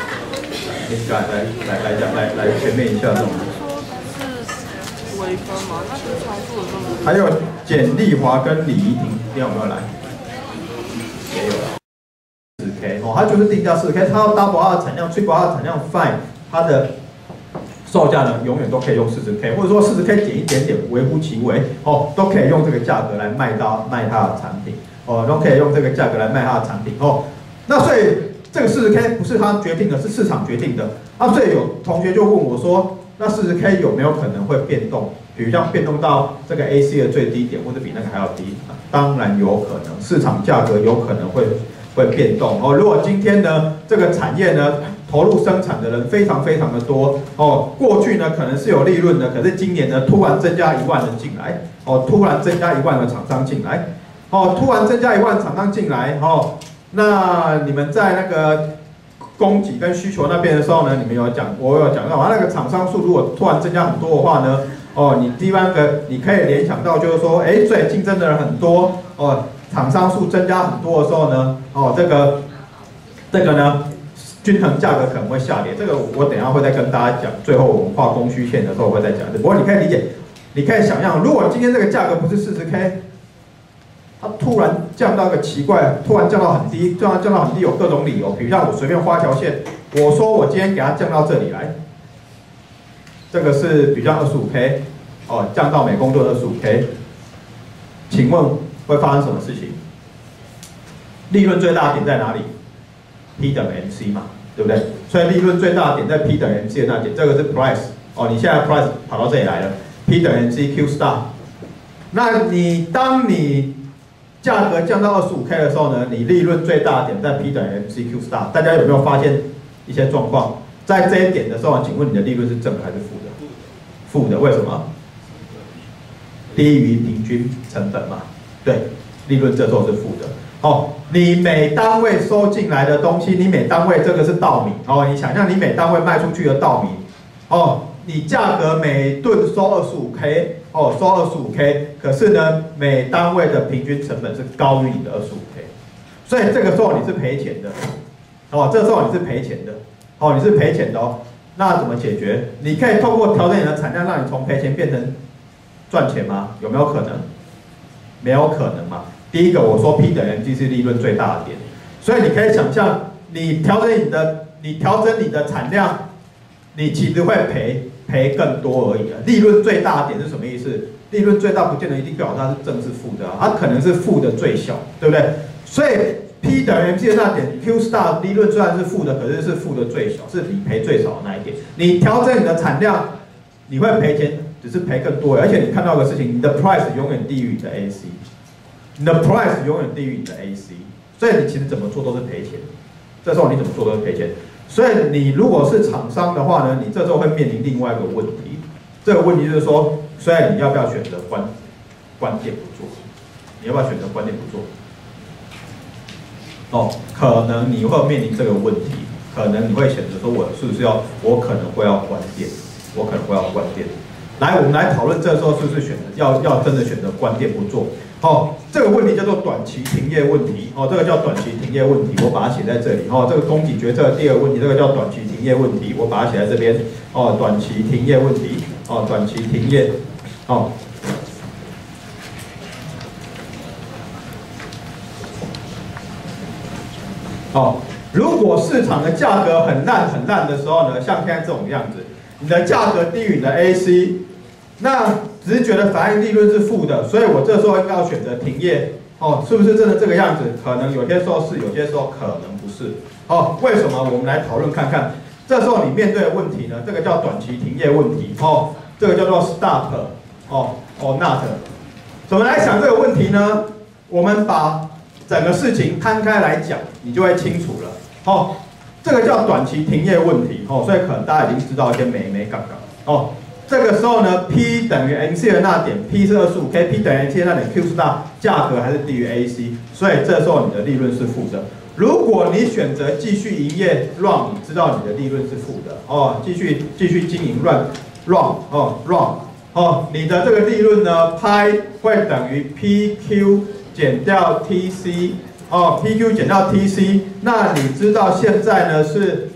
来全面一下这种。是微分吗？那是超速的这么。还有简丽华跟李怡婷，今天有没有来？也有了。4K 哦，它就是定价4K， 它要 double 它的产量 ，triple 它的产量 ，fine 它的售价呢永远都可以用40K， 或者说40K 减一点点，微乎其微哦，都可以用这个价格来卖它的产品哦，都可以用这个价格来卖它的产品哦。那所以这个40K 不是它决定的，是市场决定的啊。所以有同学就问我说，那40K 有没有可能会变动？比如像变动到这个 AC 的最低点，或者比那个还要低？当然有可能，市场价格有可能会变动哦。如果今天呢，这个产业呢投入生产的人非常的多哦，过去呢可能是有利润的，可是今年呢突然增加1万人进来哦，突然增加1万个厂商进来哦，突然增加1万厂商进来哦，那你们在那个供给跟需求那边的时候呢，我有讲到那个厂商数如果突然增加很多的话呢，哦，你第三个你可以联想到就是说，所以竞争的人很多哦。厂商数增加很多的时候呢，哦，这个呢，均衡价格可能会下跌。这个我等一下会再跟大家讲。最后我们画供需线的时候我会再讲。不过你可以理解，你可以想象，如果今天这个价格不是40K， 它突然降到一个奇怪，突然降到很低，降到很低有各种理由。比如像我随便画一条线，我说我今天给它降到这里来，这个是比较25K， 哦，降到每公吨25K， 请问会发生什么事情？利润最大的点在哪里 ？P 等于 MC 嘛，对不对？所以利润最大的点在 P 等于 MC 的那点，这个是 price 哦。你现在 price 跑到这里来了 ，P 等于 MC Q star。那当你价格降到25K 的时候呢，你利润最大的点在 P 等于 MC Q star。大家有没有发现一些状况？在这一点的时候，请问你的利润是正还是负的？负的，为什么？低于平均成本嘛。对，利润这时候是负的。哦，你每单位收进来的东西，你每单位这个是稻米哦，你想象你每单位卖出去的稻米，哦，你价格每吨收25K， 哦，收25K， 可是呢，每单位的平均成本是高于你的25K， 所以这个时候你是赔钱的，哦，这时候你是赔钱的，哦，你是赔钱的哦。那怎么解决？你可以透过调整你的产量，让你从赔钱变成赚钱吗？有没有可能？没有可能嘛。第一个我说 P 等于 MC 是利润最大的点，所以你可以想象，你调整你的产量，你其实会赔更多而已啊。利润最大的点是什么意思？利润最大不见得一定表示它是正是负的啊，它可能是负的最小，对不对？所以 P 等于 MC 的那点 Q star 利润虽然是负的，可是是负的最小，是理赔最少的那一点。你调整你的产量，你会赔钱，只是赔更多，而且你看到一个事情，你的 price 永远低于你的 AC。你的 price 永远低于你的 AC， 所以你其实怎么做都是赔钱。这时候你怎么做都是赔钱。所以你如果是厂商的话呢，你这时候会面临另外一个问题。这个问题就是说，所以你要不要选择关店不做？你要不要选择关店不做？哦，可能你会面临这个问题，可能你会选择说，我可能会要关店，我可能会要关店。来，我们来讨论这时候是不是选择要真的选择关店不做？哦，这个问题叫做短期停业问题。哦，这个叫短期停业问题，我把它写在这里。哦，这个供给决策第二个问题，这个叫短期停业问题，我把它写在这边。哦，短期停业问题。哦，短期停业。哦。哦，如果市场的价格很烂的时候呢，像现在这种样子，你的价格低于你的 AC， 那只是觉得反映利润是负的，所以我这时候应该要选择停业。哦，是不是真的这个样子？可能有些时候是，有些时候可能不是。哦，为什么？我们来讨论看看。这时候你面对的问题呢，这个叫短期停业问题。哦，这个叫做 stop。哦 not。怎么来想这个问题呢？我们把整个事情摊开来讲，你就会清楚了。哦，这个叫短期停业问题。哦，所以可能大家已经知道一些美杠。哦。这个时候呢 ，P 等于 MC 的那点 ，P 是25K，P 等于 MC 的那点 Q star 价格还是低于 AC， 所以这时候你的利润是负的。如果你选择继续营业 ，run， 你知道你的利润是负的哦，继续经营 run， 你的这个利润呢，派会等于 PQ 减掉 TC， PQ 减掉 TC， 那你知道现在呢是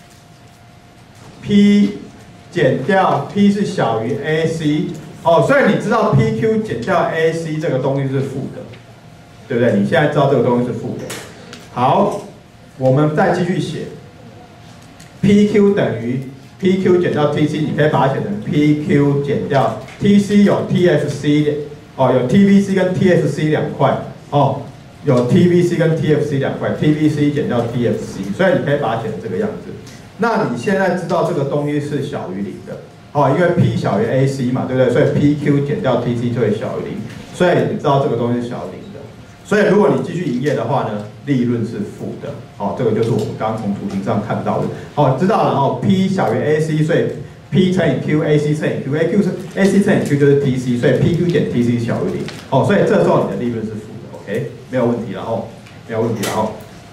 P 减掉 P 是小于 AC， 所以你知道 PQ 减掉 AC 这个东西是负的，对不对？你现在知道这个东西是负的。好，我们再继续写 ，PQ 等于 PQ 减掉 TC， 你可以把它写成 PQ 减掉 TC 有 TFC 有 TVC 跟 TFC 两块，有 TVC 跟 TFC 两块 ，TVC 减掉 TFC， 所以你可以把它写成这个样子。那你现在知道这个东西是小于0的，因为 P 小于 AC 嘛，对不对？所以 PQ 减掉 TC 就会小于0，所以你知道这个东西是小于0的。所以如果你继续营业的话呢，利润是负的，这个就是我们刚刚从图形上看到的，知道了，P 小于 AC， 所以 P 乘以 Q，AC 乘以 Q，AQ 是 AC 乘以 Q 就是 TC， 所以 PQ 减 TC 小于0，所以这时候你的利润是负的 ，OK， 没有问题了没有问题了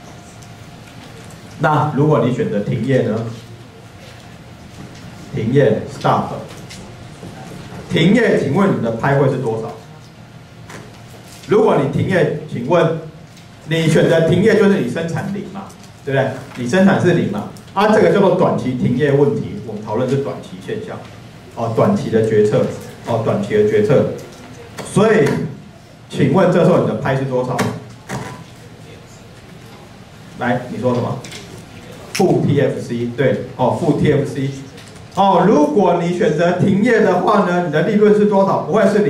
那如果你选择停业呢？停业 stop， 停业，请问你的拍会是多少？如果你停业，请问你选择停业就是你生产0嘛，对不对？你生产是0嘛，这个叫做短期停业问题，我们讨论是短期现象，短期的决策，短期的决策。所以，请问这时候你的拍是多少？来，你说什么？负 TFC， 对，负 TFC， 如果你选择停业的话呢，你的利润是多少？不会是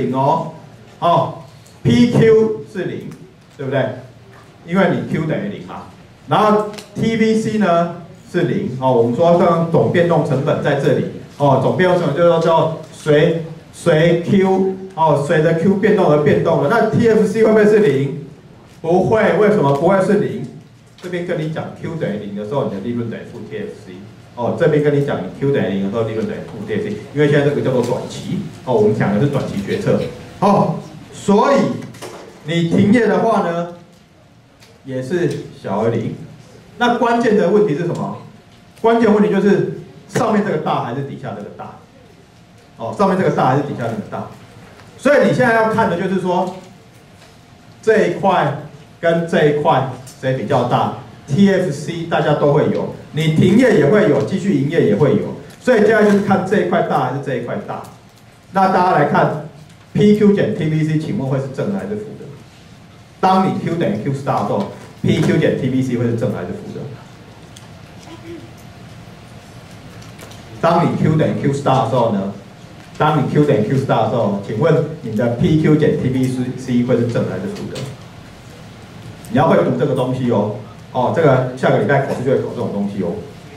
0PQ 是0，对不对？因为你 Q 等于0嘛。然后 TVC 呢是0，我们说像总变动成本在这里，总变动成本就是叫随 Q， 随着 Q 变动而变动的。那 TFC 会不会是0？不会，为什么不会是0？这边跟你讲 Q 等于0的时候，你的利润等于负 TFC。这边跟你讲 Q 等于0的时候，利润等于负 TFC。因为现在这个叫做短期，我们讲的是短期决策。所以你停业的话呢，也是小于0。那关键的问题是什么？关键问题就是上面这个大还是底下这个大？上面这个大还是底下这个大？所以你现在要看的就是说，这一块跟这一块谁比较大 ？TFC 大家都会有，你停业也会有，继续营业也会有，所以接下来就是看这一块大还是这一块大。那大家来看 PQ 减 TVC， 请问会是正还是负的？当你 Q 等于 Q star 的时候 ，PQ 减 TVC 会是正还是负的？当你 Q 等于 Q star 的时候呢？当你 Q 等于 Q star 的时候，请问你的 PQ 减 TVC 会是正还是负的？你要会读这个东西这个下个礼拜考试就会考这种东西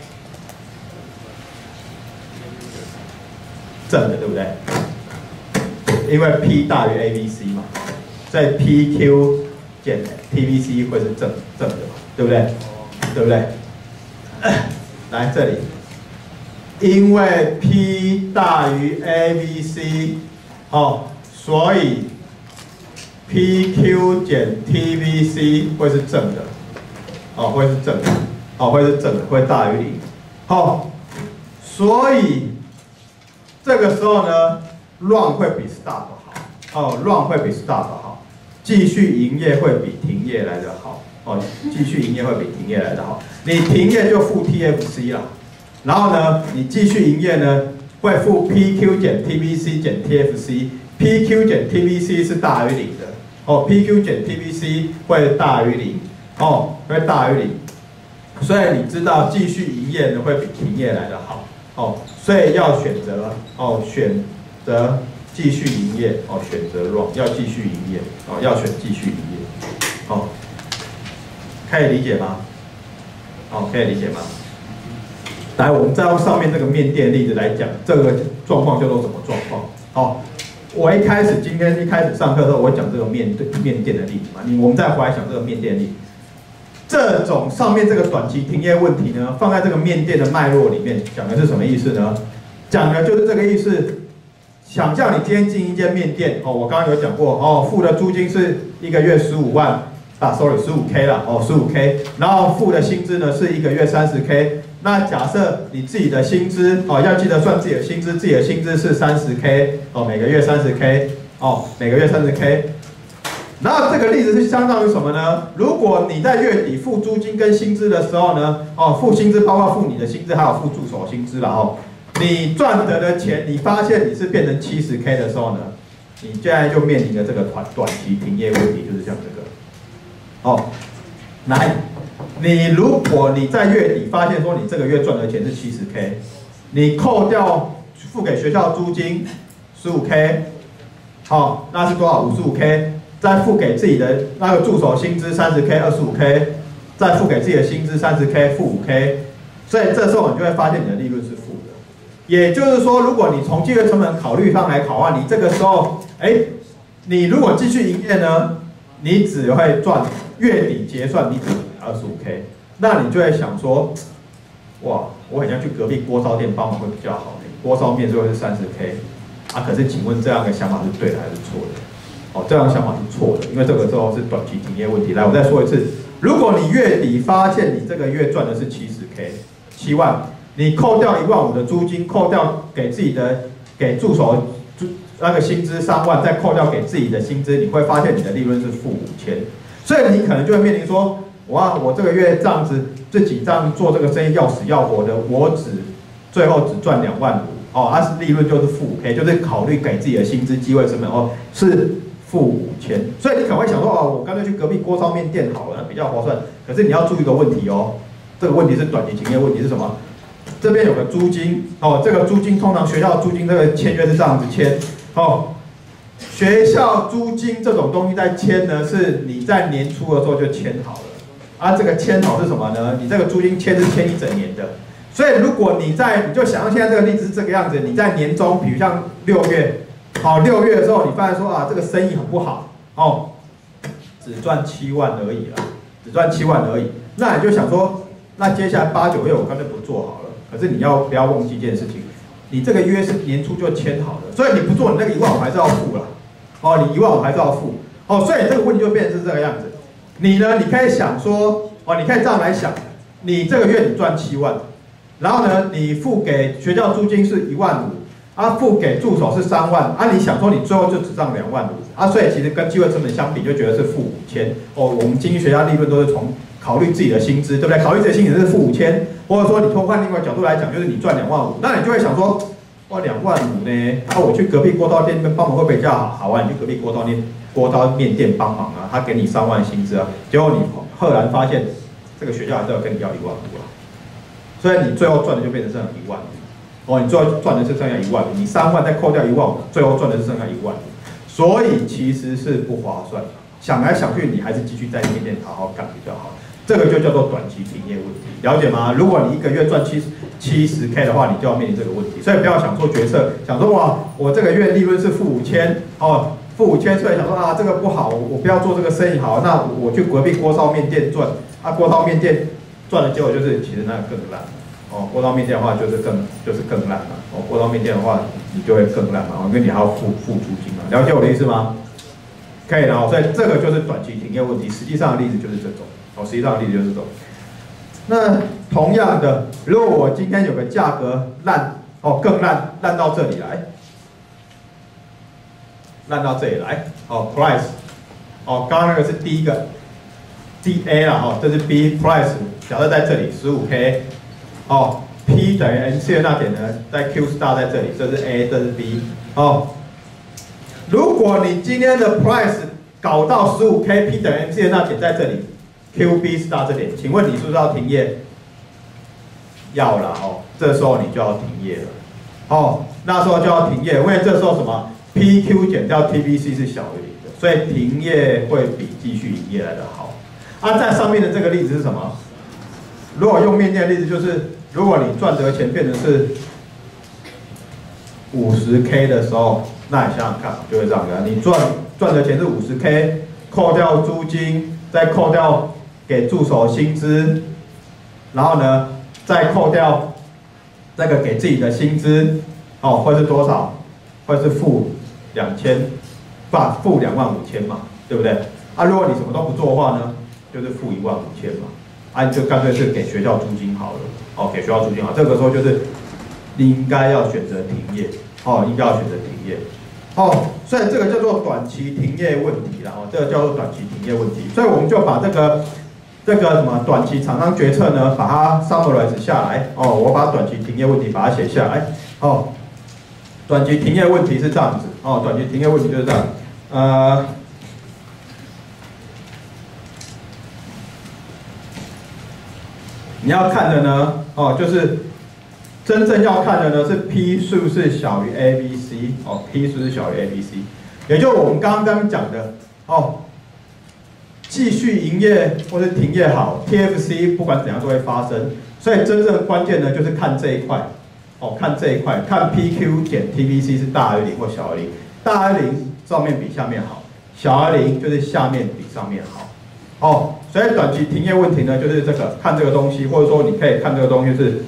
正的对不对？因为 P 大于 ABC 嘛，所以 PQ 减 TVC 会是正的嘛，对不对？对不对？来这里，因为 P 大于 ABC， 所以 PQ 减 TVC 会是正的，会是正的，会是正的，会大于0，所以这个时候呢 ，run 会比 stop 好，run 会比 stop 好，继续营业会比停业来得好，继续营业会比停业来得好，你停业就负 TFC 啦，然后呢，你继续营业呢会负 PQ 减 TVC 减 TFC，PQ 减 TVC 是大于0的。PQ 减 TVC 会大于0，会大于0，所以你知道继续营业呢会比停业来得好，所以要选择选择继续营业，选择 run 要继续营业，要选继续营业，可以理解吗？可以理解吗？来，我们再用上面这个面店例子来讲，这个状况叫做什么状况？我今天一开始上课的时候，我讲这个面店的例子嘛，我们再回来想这个面店例，这种上面这个短期停业问题呢，放在这个面店的脉络里面，讲的是什么意思呢？讲的就是这个意思。想象你今天进一间面店，我刚刚有讲过，付的租金是1个月15万，15K 啦，15K， 然后付的薪资呢是1个月30K， 那假设你自己的薪资哦，要记得算自己的薪资，自己的薪资是30K 哦，每个月30K 哦，每个月30K。然后这个例子是相当于什么呢？如果你在月底付租金跟薪资的时候呢，哦，付薪资包括付你的薪资，还有付助手薪资了哦。你赚得的钱，你发现你是变成70K 的时候呢，你现在就面临的这个短期停业问题，就是像这个。哦，来，如果你在月底发现说你这个月赚的钱是70K， 你扣掉付给学校租金15K， 好，那是多少？55K。再付给自己的那个助手薪资30K 25K， 再付给自己的薪资30K 负5K， 所以这时候你就会发现你的利润是负的。也就是说，如果你从机会成本考虑上来考的话，你这个时候，你如果继续营业呢，你只会赚月底结算你只25K， 那你就会想说，哇，我很想去隔壁锅烧店帮忙会比较好，锅烧面最后是30K， 啊，可是请问这样的想法是对的还是错的？哦，这样想法是错的，因为这个时候是短期停业问题。来，我再说一次，如果你月底发现你这个月赚的是7 万，你扣掉15000的租金，扣掉给助手那个薪资3万，再扣掉给自己的薪资，你会发现你的利润是负5000，所以你可能就会面临说，哇，我这个月这样子自己这样做这个生意要死要活的，我最后只赚2万5，哦，是利润就是负5K，就是考虑给自己的薪资机会成本哦是负5000，所以你可能会想说，哦，我干脆去隔壁锅烧面店好了，比较划算。可是你要注意一个问题哦，这个问题是短期停业问题是什么？这边有个租金哦，这个租金通常学校租金这个签约是这样子签哦，学校租金这种东西在签呢，是你在年初的时候就签好了，啊，这个签好是什么呢？你这个租金签是签1整年的，所以如果你就想象现在这个例子是这个样子，你在年中，比如像6月。好，6月的时候，你发现说啊，这个生意很不好，哦，只赚7万而已啦，只赚7万而已。那你就想说，那接下来8、9月我干脆不做好了。可是你不要忘记一件事情，你这个约是年初就签好的，所以你不做，你那个15000还是要付啦。哦，你15000还是要付。哦，所以这个问题就变成是这个样子。你呢，你可以想说，哦，你可以这样来想，你这个月你赚7万，然后呢，你付给学校租金是15000。啊，付给助手是3万，啊，你想说你最后就只赚2万5，啊，所以其实跟机会成本相比，就觉得是负5000。哦，我们经济学家利润都是从考虑自己的薪资，对不对？考虑自己的薪资是负5000，或者说你换另外角度来讲，就是你赚2万5，那你就会想说，哇，2万5呢？啊，我去隔壁锅烧店帮忙会不会比较好？好啊，你去隔壁锅烧面店帮忙啊，他给你3万薪资啊，结果你赫然发现这个学校还是要跟你要1万5啊，所以你最后赚的就变成剩1万5。哦，你最后赚的是剩下1万5，你3万再扣掉1万5，最后赚的是剩下1万5，所以其实是不划算的。想来想去，你还是继续在面店好好干比较好。这个就叫做短期停业问题，了解吗？如果你1个月赚70K 的话，你就要面临这个问题。所以不要想做决策，想说哇，我这个月利润是负5000，哦，负5000，所以想说啊，这个不好，我不要做这个生意好，那我去隔壁锅烧面店赚，啊，锅烧面店赚的结果就是其实那个更烂。哦，锅烧面店的话就是更烂嘛。哦，锅烧面店的话你就会更烂嘛，因为你还要付租金嘛。了解我的意思吗？可以了，所以这个就是短期停业问题。实际上的例子就是这种。哦，实际上的例子就是这种。那同样的，如果我今天有个价格烂，哦，更烂，烂到这里来，烂到这里来，哦 ，price， 哦，刚刚那个是第一个 ，DA 啦，哦，这是 B price， 假设在这里15K。哦 ，P 等于 MC 的那点呢，在 Q star 在这里，这是 A， 这是 B。哦，如果你今天的 price 搞到15K，P 等于 MC 的那点在这里 ，QB star 这点，请问你是不是要停业？要了哦，这时候你就要停业了。哦，那时候就要停业，因为这时候什么 PQ 减掉 TBC 是小于0的，所以停业会比继续营业来的好。啊，在上面的这个例子是什么？如果用面店的例子，就是如果你赚的钱变成是50K 的时候，那你想想看，就会这样子。你赚的钱是50K， 扣掉租金，再扣掉给助手薪资，然后呢，再扣掉这个给自己的薪资，哦，会是多少？会是负2000，负25000嘛，对不对？啊，如果你什么都不做的话呢，就是负15000嘛。 啊，你就干脆是给学校租金好了，哦，给学校租金好，这个时候就是你应该要选择停业，哦，应该要选择停业，哦，所以这个叫做短期停业问题啦，哦，这个叫做短期停业问题，所以我们就把这个什么短期厂商决策呢，把它 summarize 下来，哦，我把短期停业问题把它写下来，哦，短期停业问题是这样子，哦，短期停业问题就是这样，你要看的呢，哦，就是真正要看的呢是 P 是不是小于 ABC， 哦 ，P 是不是小于 ABC， 也就是我们刚刚讲的，哦，继续营业或是停业好 ，TFC 不管怎样都会发生，所以真正关键呢就是看这一块，哦，看这一块，看 PQ 减 TVC 是大于0或小于0，大于0上面比下面好，小于0就是下面比上面好。哦，所以短期停业问题呢，就是这个看这个东西，或者说你可以看这个东西是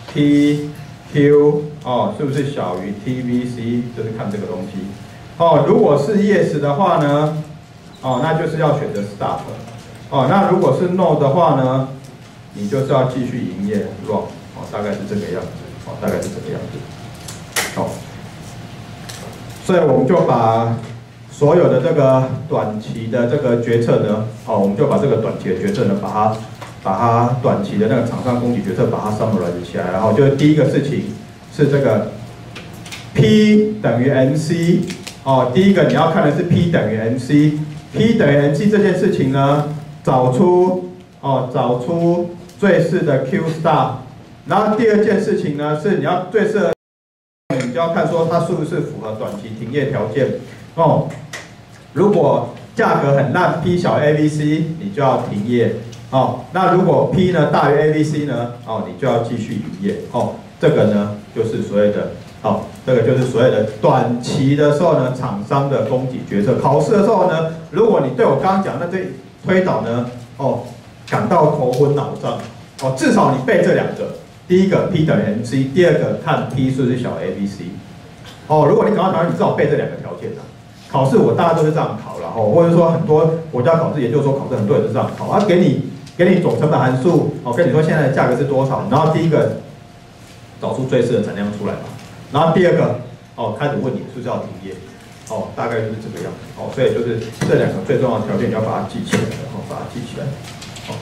PQ 哦，是不是小于 TVC， 就是看这个东西。哦，如果是 Yes 的话呢，哦，那就是要选择 Stop。哦，那如果是 No 的话呢，你就是要继续营业 Run。哦，大概是这个样子。哦，大概是这个样子。好，所以我们就把所有的这个短期的这个决策呢，哦，我们就把这个短期的决策呢，把它短期的那个厂商供给决策把它 summarize 起来，然后就是第一个事情是这个 P 等于 MC， 哦，第一个你要看的是 P 等于 MC，P 等于 MC 这件事情呢，找出最适的 Q star， 然后第二件事情呢是你要最适的，你就要看说它是不是符合短期停业条件，哦。如果价格很烂 ，P 小于 ABC， 你就要停业。哦，那如果 P 呢大于 ABC 呢，哦，你就要继续营业。哦，这个呢就是所谓的，哦，这个就是所谓的短期的时候呢，厂商的供给决策。考试的时候呢，如果你对我刚刚讲的这推导呢，哦，感到头昏脑胀，哦，至少你背这两个，第一个 P 等于 MC， 第二个看 P 是不是小于 ABC。哦，如果你考到条件，你至少背这两个条件啊。考试大家都是这样考，然后或者说很多国家考试研究所考试很多人是这样考，啊给你总成本函数，哦跟你说现在的价格是多少，然后第一个找出最适的产量出来嘛，然后第二个哦开始问你是不是要停业，哦大概就是这个样子，哦所以就是这两个最重要的条件你要把它记起来，然后把它记起来，哦。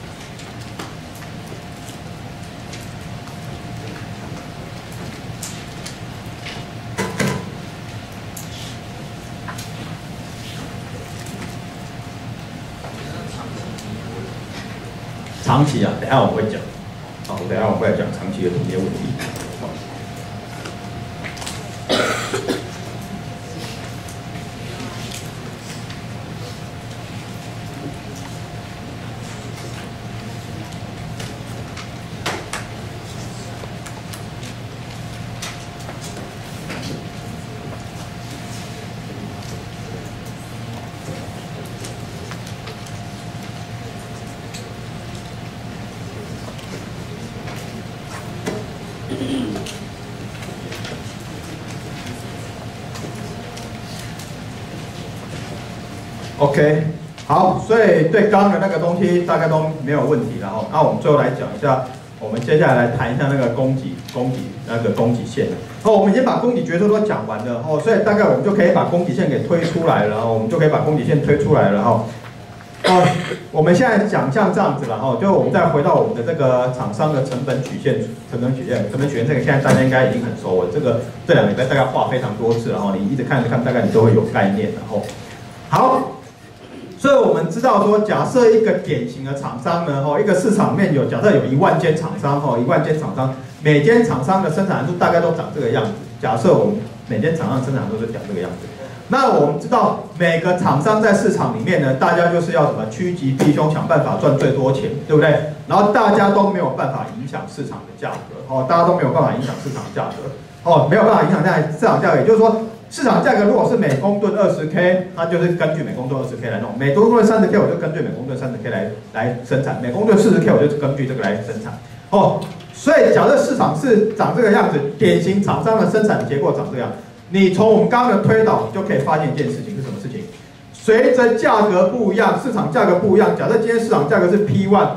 长期啊，等一下我们会讲，好，等一下我们会讲长期的停业问题。OK， 好，所以对刚刚的那个东西大概都没有问题了哦。那我们最后来讲一下，我们接下来谈一下那个供给线。哦，我们已经把供给决策都讲完了哦，所以大概我们就可以把供给线给推出来了哦，我们就可以把供给线推出来了哈。我们现在讲像这样子了哈，就我们再回到我们的这个厂商的成本曲线这个现在大家应该已经很熟了，这两个礼拜大概画非常多次了哈，你一直看，大概你都会有概念了哈。好。所以我们知道说，假设一个典型的厂商呢，一个市场面假设有1万间厂商，1万间厂商，每间厂商的生产函数大概都长这个样子。假设我们每间厂商的生产函数都长这个样子，那我们知道每个厂商在市场里面呢，大家就是要什么趋吉避凶，想办法赚最多钱，对不对？然后大家都没有办法影响市场的价格，大家都没有办法影响市场价格，没有办法影响市场价格，也就是说。市场价格如果是每公吨20K， 它就是根据每公吨20K 来弄；每公吨30K 我就根据每公吨30K 来生产；每公吨40K 我就根据这个来生产。哦，所以假设市场是长这个样子，典型厂商的生产结构长这样，你从我们刚刚的推导，你就可以发现一件事情是什么事情？随着价格不一样，市场价格不一样。假设今天市场价格是 P1，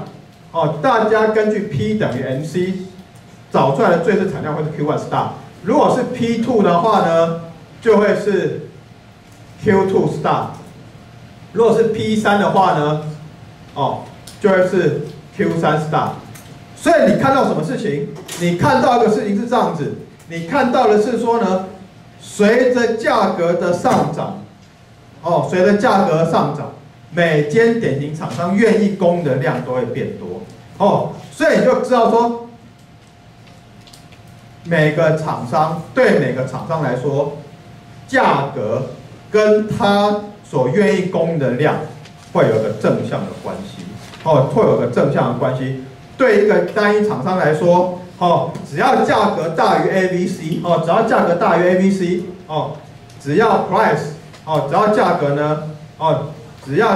哦，大家根据 P 等于 MC 找出来的最适产量会是 Q1 star。如果是 P2 的话呢，就会是 Q2 star。如果是 P3 的话呢，哦，就会是 Q3 star。所以你看到什么事情？你看到一个事情是这样子，你看到的是说呢，随着价格的上涨，哦，随着价格上涨，每间典型厂商愿意供的量都会变多，哦，所以你就知道说，每个厂商来说，价格跟他所愿意供的量会有个正向的关系，哦，会有个正向的关系。对一个单一厂商来说，哦，只要价格大于 ABC， 哦，只要价格大于 ABC， 哦，只要 price， 哦，只要价格呢，哦，只要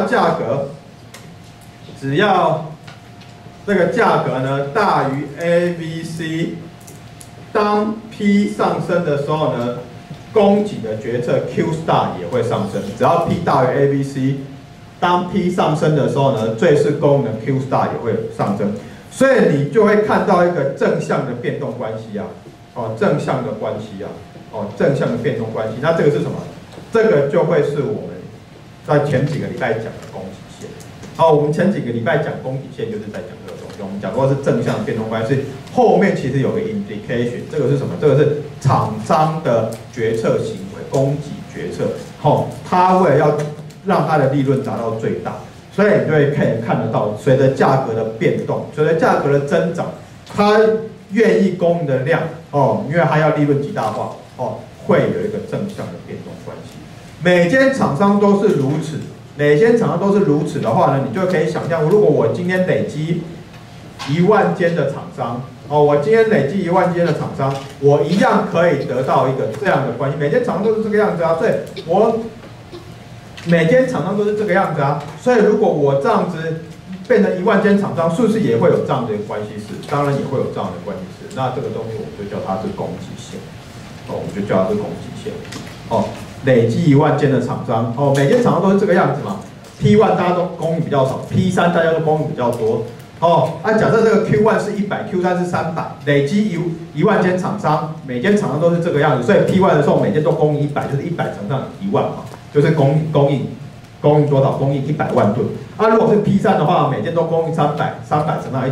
这个价格呢大于 ABC， 当 P 上升的时候呢，供给的决策 Q star 也会上升。只要 P 大于 ABC， 当 P 上升的时候呢，最适供的 Q star 也会上升。所以你就会看到一个正向的变动关系啊，哦，正向的关系啊，哦，正向的变动关系。那这个是什么？这个就会是我们在前几个礼拜讲的供给线。好，我们前几个礼拜讲供给线就是在讲这个东西。我们讲过是正向变动关系，后面其实有个 implication， 这个是什么？这个是厂商的决策行为，供给决策。好，他为了要让他的利润达到最大。所以你就会可以看得到，随着价格的变动，随着价格的增长，它愿意供的量哦，因为它要利润极大化哦，会有一个正向的变动关系。每间厂商都是如此，每间厂商都是如此的话呢，你就可以想象，如果我今天累积1万间的厂商哦，我今天累积1万间的厂商，我一样可以得到一个这样的关系。每间厂商都是这个样子啊，所以我。每间厂商都是这个样子啊，所以如果我这样子变成1万间厂商，是不是也会有这样的关系式？当然也会有这样的关系式。那这个东西我们就叫它是供给线，哦，我们就叫它是供给线。哦，累积1万间的厂商，哦，每间厂商都是这个样子嘛。P1 大家都供应比较少 ，P3 大家都供应比较多。哦，假设这个 Q1 是100，Q3 是300，累积1万间厂商，每间厂商都是这个样子，所以 P1 的时候每间都供应100，就是100乘上1万嘛。就是供应多少？供应100万吨。如果是 P3 的话，每间都供应300乘上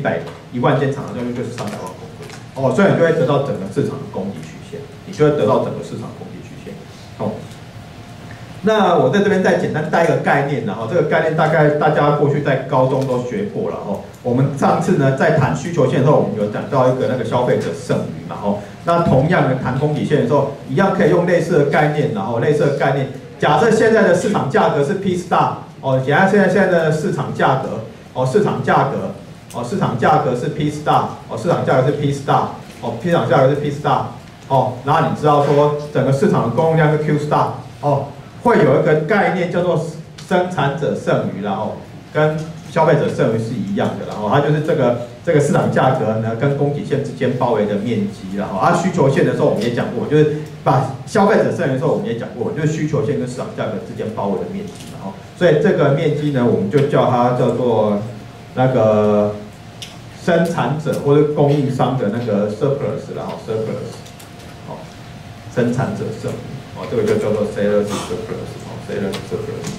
1万间厂商就是300万公吨。哦，所以你就会得到整个市场的供给曲线，你就会得到整个市场供给曲线。哦，那我在这边再简单带一个概念，然后这个概念大概大家过去在高中都学过了。哦，我们上次呢在谈需求线的时候，我们有讲到一个那个消费者剩余嘛。哦，那同样的谈供给线的时候，一样可以用类似的概念，然后类似的概念。假设现在的市场价格是 P star， 哦，假设现在的市场价格，哦，市场价格是 P star， 哦，市场价格是 P star， 哦，市场价格是 P star， 哦，然后你知道说整个市场的供应量是 Q star， 哦，会有一个概念叫做生产者剩余，然后跟消费者剩余是一样的，然后它就是这个市场价格呢跟供给线之间包围的面积，然后需求线的时候我们也讲过，就是把消费者剩余的时候我们也讲过，就是需求线跟市场价格之间包围的面积，然后所以这个面积呢我们就叫它叫做那个生产者或者供应商的那个 surplus， 然后 surplus， 哦，生产者剩余，哦，这个就叫做 seller's surplus， 哦 ，seller's surplus。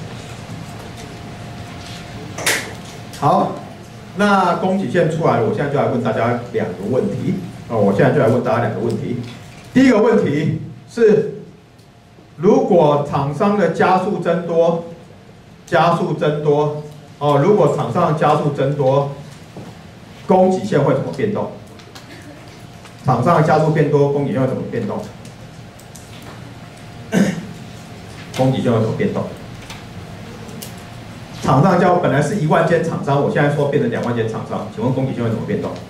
好，那供给线出来了，我现在就来问大家2个问题。哦，我现在就来问大家2个问题。第一个问题是，如果厂商的加速增多，哦，如果厂商的加速增多，供给线会怎么变动？厂商的加速变多，供给线会怎么变动？供给线会怎么变动？厂商叫本来是1万间厂商，我现在说变成2万间厂商，请问供给线会怎么变动？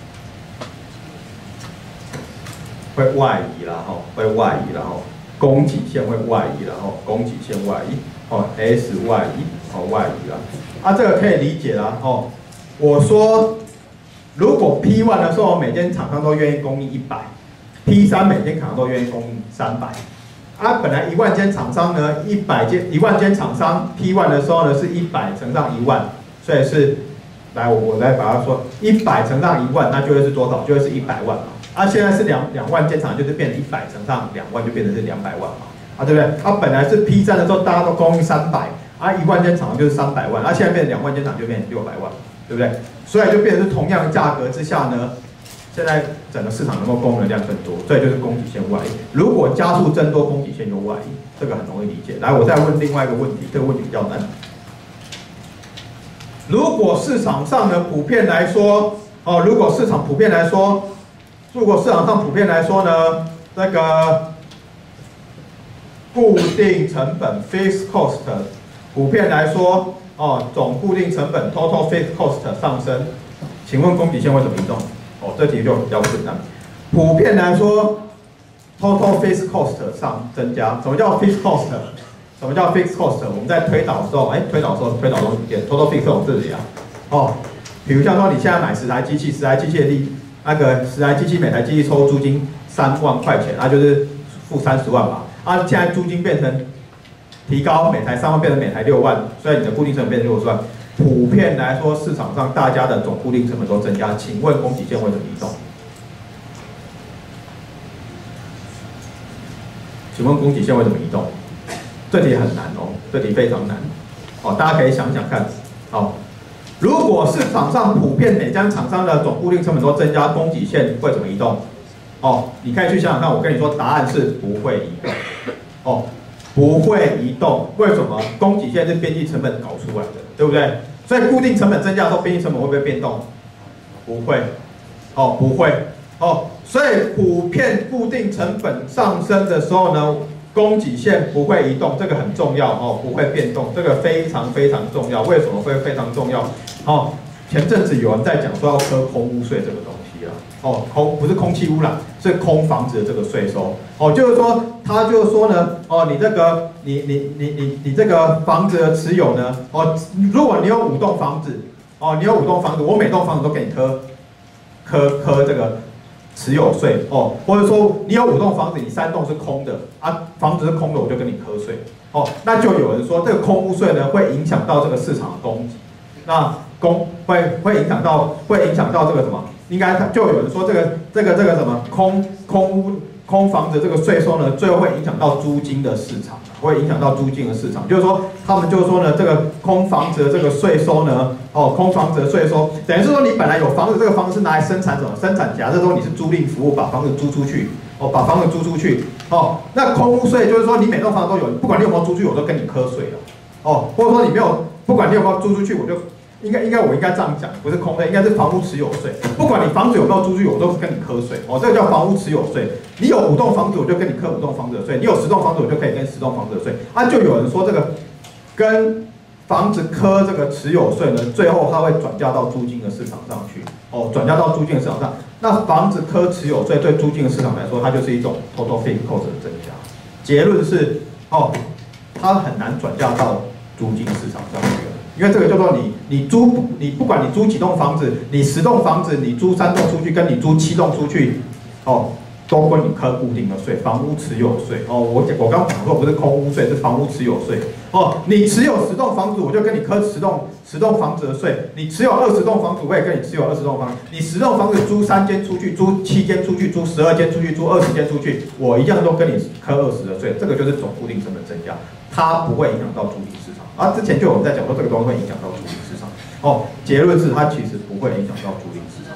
会外移啦，吼，会外移啦，吼，供给线会外移啦，吼，供给线外移，哦 ，S 外移，哦，外移啦，这个可以理解啦，哦，我说如果 P1 的时候每间厂商都愿意供应100，P3 每间厂商都愿意供应300。本来1万间厂商呢，1万间厂商 P1 的时候呢是100乘上1万，所以是来，我来把它说，100乘上1万，那就会是多少？就会是100万嘛。啊，现在是2万间厂，就是变成100乘上2万，就变成是200万嘛。啊，对不对？啊，本来是 P 3的时候，大家都供应300，啊，1万间厂就是300万，啊，现在变成2万间厂就变成600万，对不对？所以就变成是同样的价格之下呢，现在整个市场能够供应的量更多，所以就是供给线外溢。如果加速增多，供给线就外溢，这个很容易理解。来，我再问另外一个问题，这个问题比较难。如果市场上呢普遍来说，如果市场上普遍来说呢，那个固定成本 fixed cost 普遍来说，总固定成本 total fixed cost 上升，请问供给线会怎么移动？这题就比较困难。普遍来说 ，total fixed cost 上增加。什么叫 fixed cost？ 什么叫 fixed cost？ 我们在推导的时候，推导东西，total fixed cost 这里啊，比如像说你现在买10台机器，10台机器的那个10台机器每台机器抽租金3万块钱，那就是付30万嘛。啊，现在租金变成提高，每台3万变成每台6万，所以你的固定成本变成60万。普遍来说，市场上大家的总固定成本都增加，请问供给线会怎么移动？请问供给线会怎么移动？这题很难哦，这题非常难。大家可以想想看。如果市场上普遍每家厂商的总固定成本都增加，供给线会怎么移动？你可以去想想看。我跟你说，答案是不会移动。不会移动，为什么？供给线是边际成本搞出来的，对不对？所以固定成本增加的时候，边际成本会不会变动？不会，不会，所以普遍固定成本上升的时候呢，供给线不会移动，这个很重要不会变动，这个非常非常重要。为什么会非常重要？前阵子有人在讲说要科空污税这个东西啦。不是空气污染，是空房子的这个税收。就是说，他就是说呢，你这个你这个房子的持有呢，如果你有5栋房子，你有5栋房子，我每栋房子都给你科这个持有税，或者说你有5栋房子，你3栋是空的啊，房子是空的，我就跟你课税。那就有人说这个空屋税呢会影响到这个市场的供给，那会影响到这个什么？应该就有人说这个什么空房子这个税收呢，最后会影响到租金的市场，会影响到租金的市场。就是说，他们就是说呢，这个空房子的这个税收呢，空房子的税收，等于是说你本来有房子，这个房子是拿来生产什么？生产，假设说你是租赁服务，把房子租出去，把房子租出去，那空屋税就是说你每栋房子都有，不管你有没有租出去，我都跟你课税了，或者说你没有，不管你有没有租出去，我就。我应该这样讲，不是空税，应该是房屋持有税。不管你房子有没有租出去，我都是跟你课税。这个叫房屋持有税。你有5栋房子，我就跟你课5栋房子的税；你有10栋房子，我就可以跟10栋房子的税。就有人说这个跟房子课这个持有税呢，最后它会转嫁到租金的市场上去。转嫁到租金的市场上，那房子课持有税对租金的市场来说，它就是一种 total fixed cost 的增加。结论是，它很难转嫁到租金市场上去。因为这个叫做你不管你租几栋房子，你10栋房子你租3栋出去，跟你租7栋出去，都归你课固定的税，房屋持有税。我刚讲过，不是空屋税，是房屋持有税。你持有10栋房子，我就跟你课10栋房子的税；你持有20栋房子，我也跟你持有20栋房子。你10栋房子租3间出去，租7间出去，租12间出去，租20间出去，我一样都跟你课20的税。这个就是总固定成本增加，它不会影响到租赁市场。之前就有人在讲说这个东西会影响到租赁市场。结论是它其实不会影响到租赁市场。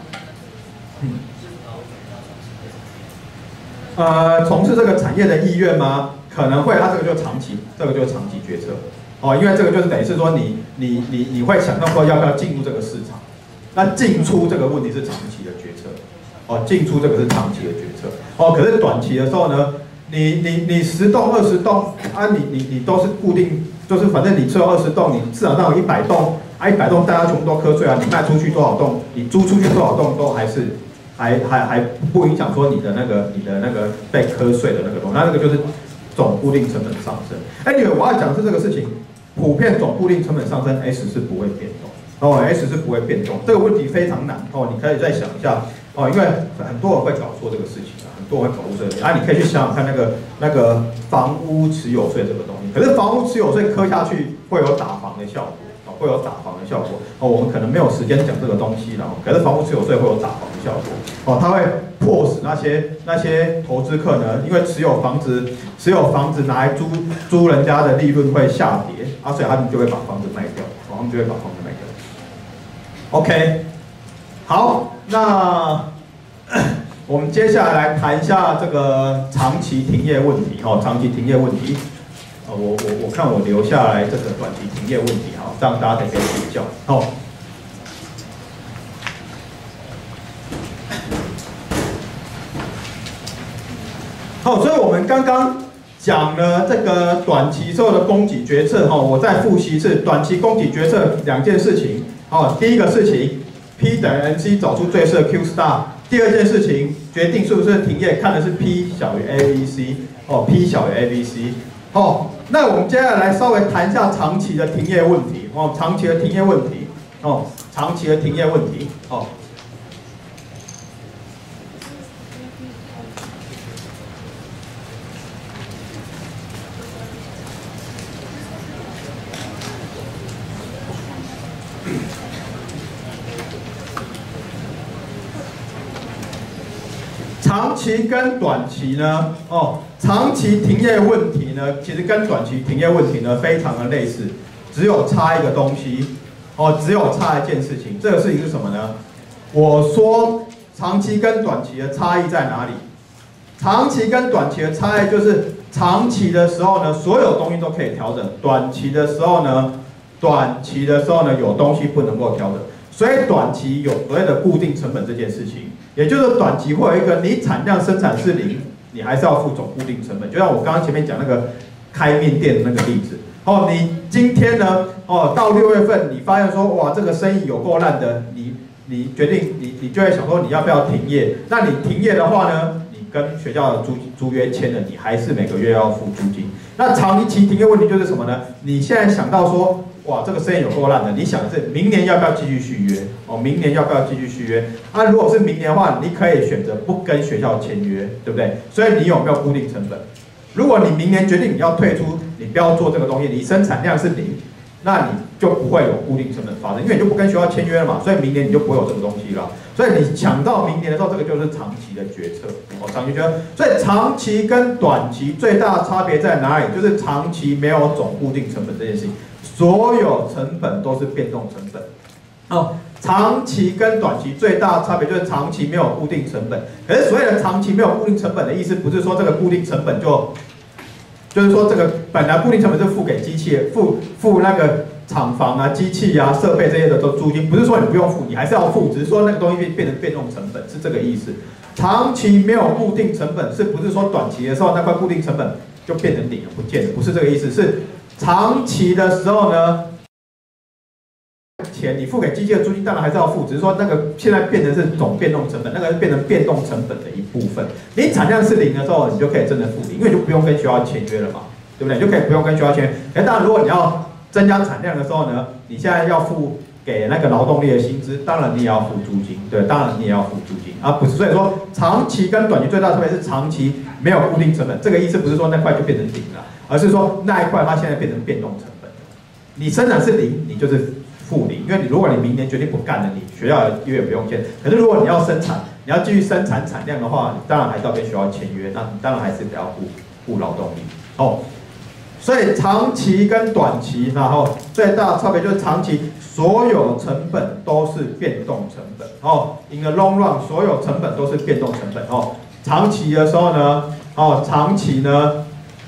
从事这个产业的意愿吗？可能会，它这个就是长期决策。因为这个就是等于是说你会想到说要不要进入这个市场，那进出这个问题是长期的决策。进出这个是长期的决策。可是短期的时候呢，你10栋20栋你都是固定。就是反正你持有20栋，你市场上有100栋，100栋大家全部都课税啊，你卖出去多少栋，你租出去多少栋都还不影响说你的那个被课税的那个东西，那个就是总固定成本上升。Anyway， 我要讲的是这个事情，普遍总固定成本上升 ，S 是不会变动，S 是不会变动，这个问题非常难你可以再想一下因为很多人会搞错这个事情很多人会搞错这个事情你可以去想想看那个房屋持有税这个东西。可是房屋持有税课下去会有打房的效果， 会有打房的效果。哦，我们可能没有时间讲这个东西了，可是房屋持有税会有打房的效果。哦，它会迫使那些投资客呢，因为持有房子拿来租人家的利润会下跌啊，所以他们就会把房子卖掉，他们就会把房子卖掉。OK， 好，那我们接下来谈一下这个长期停业问题。哦，长期停业问题。我看我留下来这个短期停业问题，好，这样大家才可以比较。好，好，所以我们刚刚讲了这个短期之后的供给决策，哈，我再复习一次，短期供给决策2件事情。好，第一个事情 ，P 等于 NC 找出最适合 Q star。第二件事情，决定是不是停业，看的是 P 小于 ABC。哦 ，P 小于 ABC。哦，那我们接下来稍微谈一下长期的停业问题。哦，长期的停业问题。哦，长期的停业问题。哦。长期跟短期呢，哦，长期停业问题呢，其实跟短期停业问题呢非常的类似，只有差一个东西，哦，只有差一件事情。这个事情是什么呢？我说长期跟短期的差异在哪里？长期跟短期的差异就是长期的时候呢，所有东西都可以调整；短期的时候呢，有东西不能够调整。所以短期有所谓的固定成本这件事情，也就是短期会有一个你产量生产是0，你还是要付总固定成本。就像我刚刚前面讲那个开面店的那个例子，哦，你今天呢，哦，到6月份你发现说，哇，这个生意有够烂的，你决定你就会想说你要不要停业？那你停业的话呢，你跟学校的租约签了，你还是每个月要付租金。那长期停业问题就是什么呢？你现在想到说，哇，这个生意有够烂的，你想的是明年要不要继续续约？哦，明年要不要继续续约？啊，如果是明年的话，你可以选择不跟学校签约，对不对？所以你有没有固定成本？如果你明年决定你要退出，你不要做这个东西，你生产量是0，那你就不会有固定成本发生，因为你就不跟学校签约了嘛，所以明年你就不会有这个东西了。所以你抢到明年的时候，这个就是长期的决策。哦，长期决策。所以长期跟短期最大的差别在哪里？就是长期没有总固定成本这件事情。所有成本都是变动成本。哦，长期跟短期最大的差别就是长期没有固定成本。可是所谓的长期没有固定成本的意思，不是说这个固定成本就是说这个本来固定成本是付给机器，付那个厂房啊、机器啊、设备这些的都租金，不是说你不用付，你还是要付，只是说那个东西变成变动成本，是这个意思。长期没有固定成本，是不是说短期的时候那块固定成本就变成0了，不见了？不是这个意思，是长期的时候呢，钱你付给机器的租金当然还是要付，只是说那个现在变成是总变动成本，那个是变成变动成本的一部分。你产量是0的时候，你就可以真的付0，因为就不用跟学校签约了嘛，对不对？就可以不用跟学校签约。可是当然，如果你要增加产量的时候呢，你现在要付给那个劳动力的薪资，当然你也要付租金，对，当然你也要付租金，而不是。所以说，长期跟短期最大的差别是长期没有固定成本，这个意思不是说那块就变成0了，而是说那一块它现在变成变动成本。你生产是0，你就是负0，因为如果你明年决定不干了，你学校的约也不用签。可是如果你要生产，你要继续生产产量的话，你当然还是要跟学校签约，那你当然还是得要付劳动力。哦。所以长期跟短期，然后最大的差别就是长期所有成本都是变动成本。哦 ，in the long run， 所有成本都是变动成本。哦，长期的时候呢，长期呢，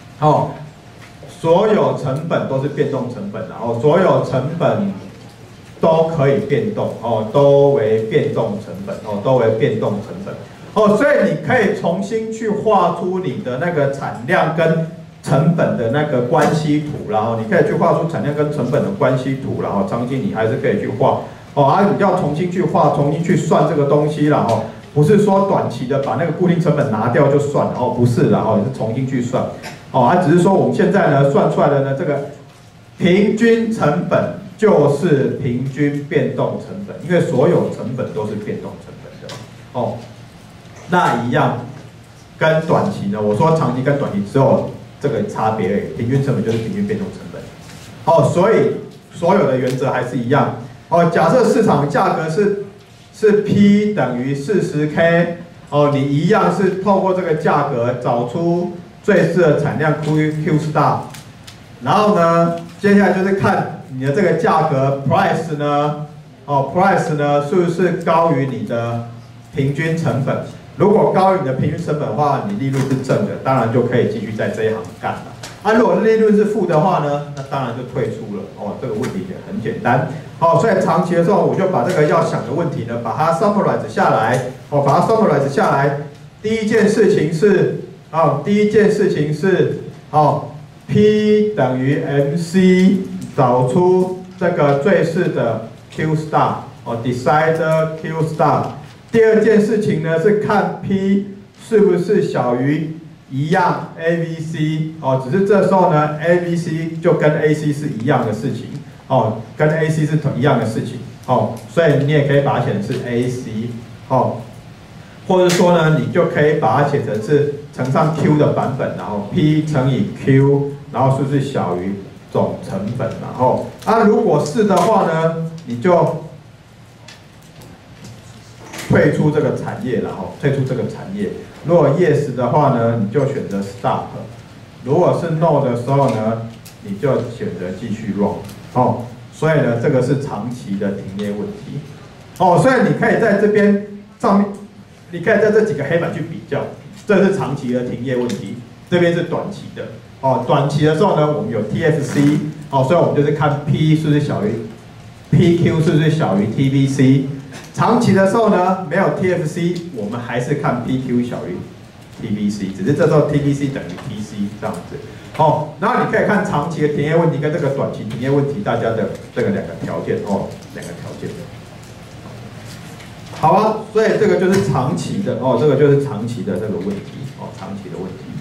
所有成本都是变动成本，然后所有成本都可以变动，都为变动成本，都为变动成本。所以你可以重新去画出你的那个产量跟成本的那个关系图，然后你可以去画出产量跟成本的关系图，然后长期你还是可以去画，你要重新去画，重新去算这个东西，然后不是说短期的把那个固定成本拿掉就算，不是，然后你是重新去算，只是说我们现在呢算出来的呢这个平均成本就是平均变动成本，因为所有成本都是变动成本的，那一样跟短期呢，我说长期跟短期只有这个差别而已，平均成本就是平均变动成本。所以所有的原则还是一样。哦，假设市场价格是 P 等于40K， 哦，你一样是透过这个价格找出最适的产量 Q star， 然后呢，接下来就是看你的这个价格 price 呢，哦 price 呢是不是高于你的平均成本？如果高于你的平均成本的话，你利润是正的，当然就可以继续在这一行干了。啊，如果利润是负的话呢，那当然就退出了。哦，这个问题也很简单。好，所以长期的时候，我就把这个要想的问题呢，把它 summarize 下来。哦，把它 summarize 下来。第一件事情是，P 等于 MC， 找出这个最适的 Q star， 哦 ，decide Q star。第二件事情呢是看 P 是不是小于一样 AVC， 哦，只是这时候呢 AVC 就跟 AC 是一样的事情，哦，跟 AC 是一样的事情，哦，所以你也可以把它写成是 AC， 哦，或者说呢你就可以把它写成是乘上 Q 的版本，然后 P 乘以 Q， 然后是不是小于总成本，然后如果是的话呢，你就退出这个产业，然后退出这个产业。如果 yes 的话呢，你就选择 stop； 如果是 no 的时候呢，你就选择继续 run。哦，所以呢，这个是长期的停业问题。哦，所以你可以在这边上面，你可以在这几个黑板去比较，这是长期的停业问题，这边是短期的。哦，短期的时候呢，我们有 TFC， 哦，所以我们就是看 P 是不是小于 PQ 是不是小于 TVC。长期的时候呢，没有 TFC， 我们还是看 PQ 小于 TVC， 只是这时候 TVC 等于 TC 这样子。哦，然后你可以看长期的停业问题跟这个短期停业问题，大家的这个两个条件哦，两个条件。好啊，所以这个就是长期的哦，这个就是长期的这个问题哦，长期的问题。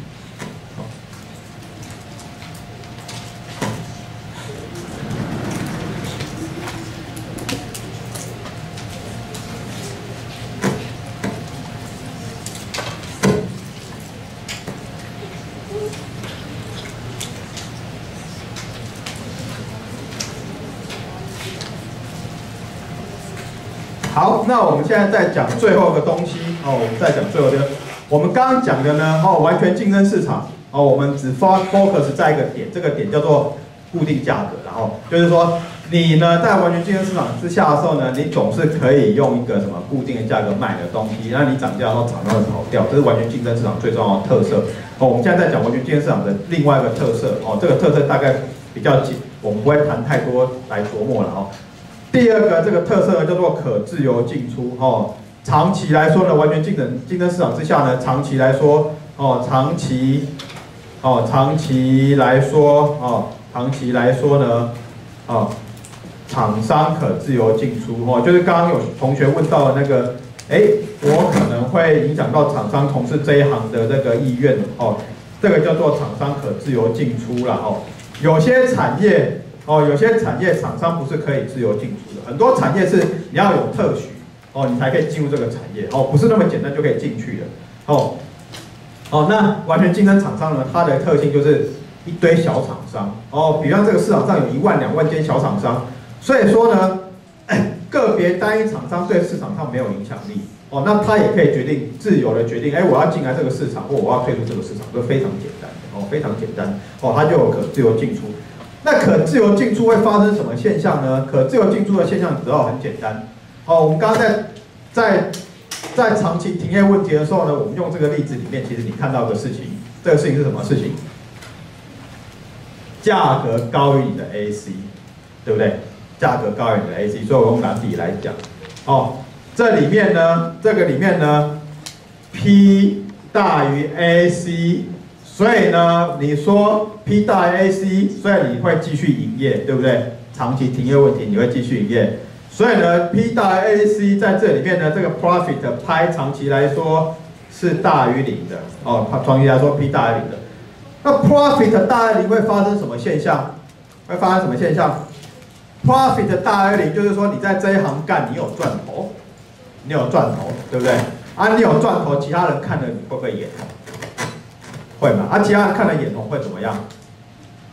好，那我们现在在讲最后一个东西哦，我们在讲最后的，我们刚刚讲的呢，哦，完全竞争市场哦，我们只 focus 在一个点，这个点叫做固定价格，然后就是说你呢在完全竞争市场之下的时候呢，你总是可以用一个什么固定的价格卖的东西，那你涨价的时候厂商会跑掉，这是完全竞争市场最重要的特色哦。我们现在在讲完全竞争市场的另外一个特色哦，这个特色大概比较紧，我们不会谈太多来琢磨了哦。第二个这个特色呢叫做可自由进出哦，长期来说呢，完全竞争市场之下呢，长期来说哦，长期来说呢，哦，厂商可自由进出哦，就是刚刚有同学问到的那个，我可能会影响到厂商从事这一行的那个意愿哦，这个叫做厂商可自由进出啦哦，有些产业厂商不是可以自由进出的，很多产业是你要有特许哦，你才可以进入这个产业哦，不是那么简单就可以进去的哦。那完全竞争厂商呢，它的特性就是一堆小厂商哦，比方这个市场上有1万2万间小厂商，所以说呢，个别单一厂商对市场上没有影响力哦，那他也可以自由的决定，我要进来这个市场或我要退出这个市场，都非常简单的哦，非常简单哦，它就有可自由进出。那可自由进出会发生什么现象呢？可自由进出的现象主要很简单。哦，我们刚刚在长期停业问题的时候呢，我们用这个例子里面，其实你看到的事情，这个事情是什么事情？价格高于你的 AC， 对不对？价格高于你的 AC， 所以我用蓝笔来讲。哦，这个里面呢 ，P 大于 AC。所以呢，你说 P 大于 AC， 所以你会继续营业，对不对？长期停业问题你会继续营业，所以呢 ，P 大于 AC 在这里面呢，这个 profit 拍长期来说是大于0的哦，长期来说 P 大于0的。那 profit 大于0会发生什么现象？会发生什么现象 ？profit 大于0就是说你在这一行干，你有赚头，对不对？你有赚头，其他人看了你会不会眼红？会嘛？其他人看了眼红会怎么样？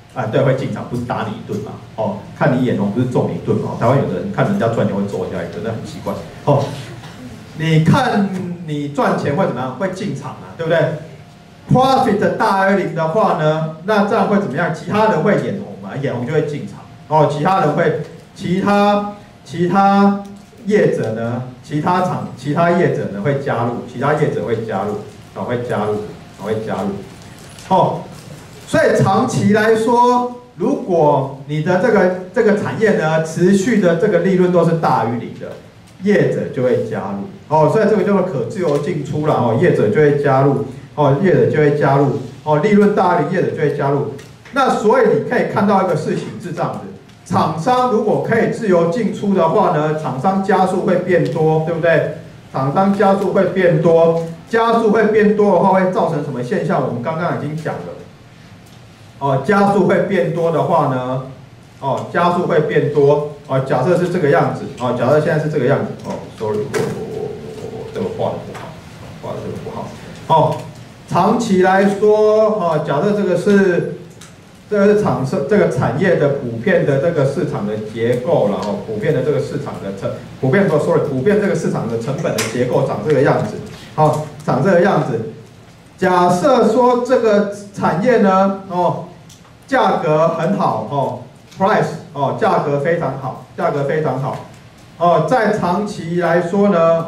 啊，对，会进场，不是打你一顿嘛？哦，看你眼红，不是揍你一顿嘛？台湾有的人看人家赚钱会揍人家一顿，那很奇怪。哦，你看你赚钱会怎么样？会进场啊，对不对 ？Profit 大于0的话呢，那这样会怎么样？其他人会眼红嘛？眼红就会进场。哦，其他人会，其他业者呢？其他业者呢会加入，其他业者会加入，会加入。哦，所以长期来说，如果你的这个产业呢，持续的这个利润都是大于0的，业者就会加入。哦，所以这个叫做可自由进出了哦，业者就会加入。哦，业者就会加入。哦，利润大于0，业者就会加入。那所以你可以看到一个事情是这样子。厂商如果可以自由进出的话呢，厂商加速会变多，对不对？厂商加速会变多，加速会变多的话，会造成什么现象？我们刚刚已经讲了。哦，加速会变多的话呢，哦，加速会变多。哦，假设是这个样子。哦，假设现在是这个样子。哦 ，sorry， 我这个画的不好，画的这个不好。哦，长期来说，哦，假设这个是这个产业的普遍的这个市场的结构了哦，普遍的这个市场的普遍这个市场的成本的结构长这个样子，好，长这个样子。假设说这个产业呢，哦，价格很好哦 ，price 哦，价格非常好，哦，在长期来说呢，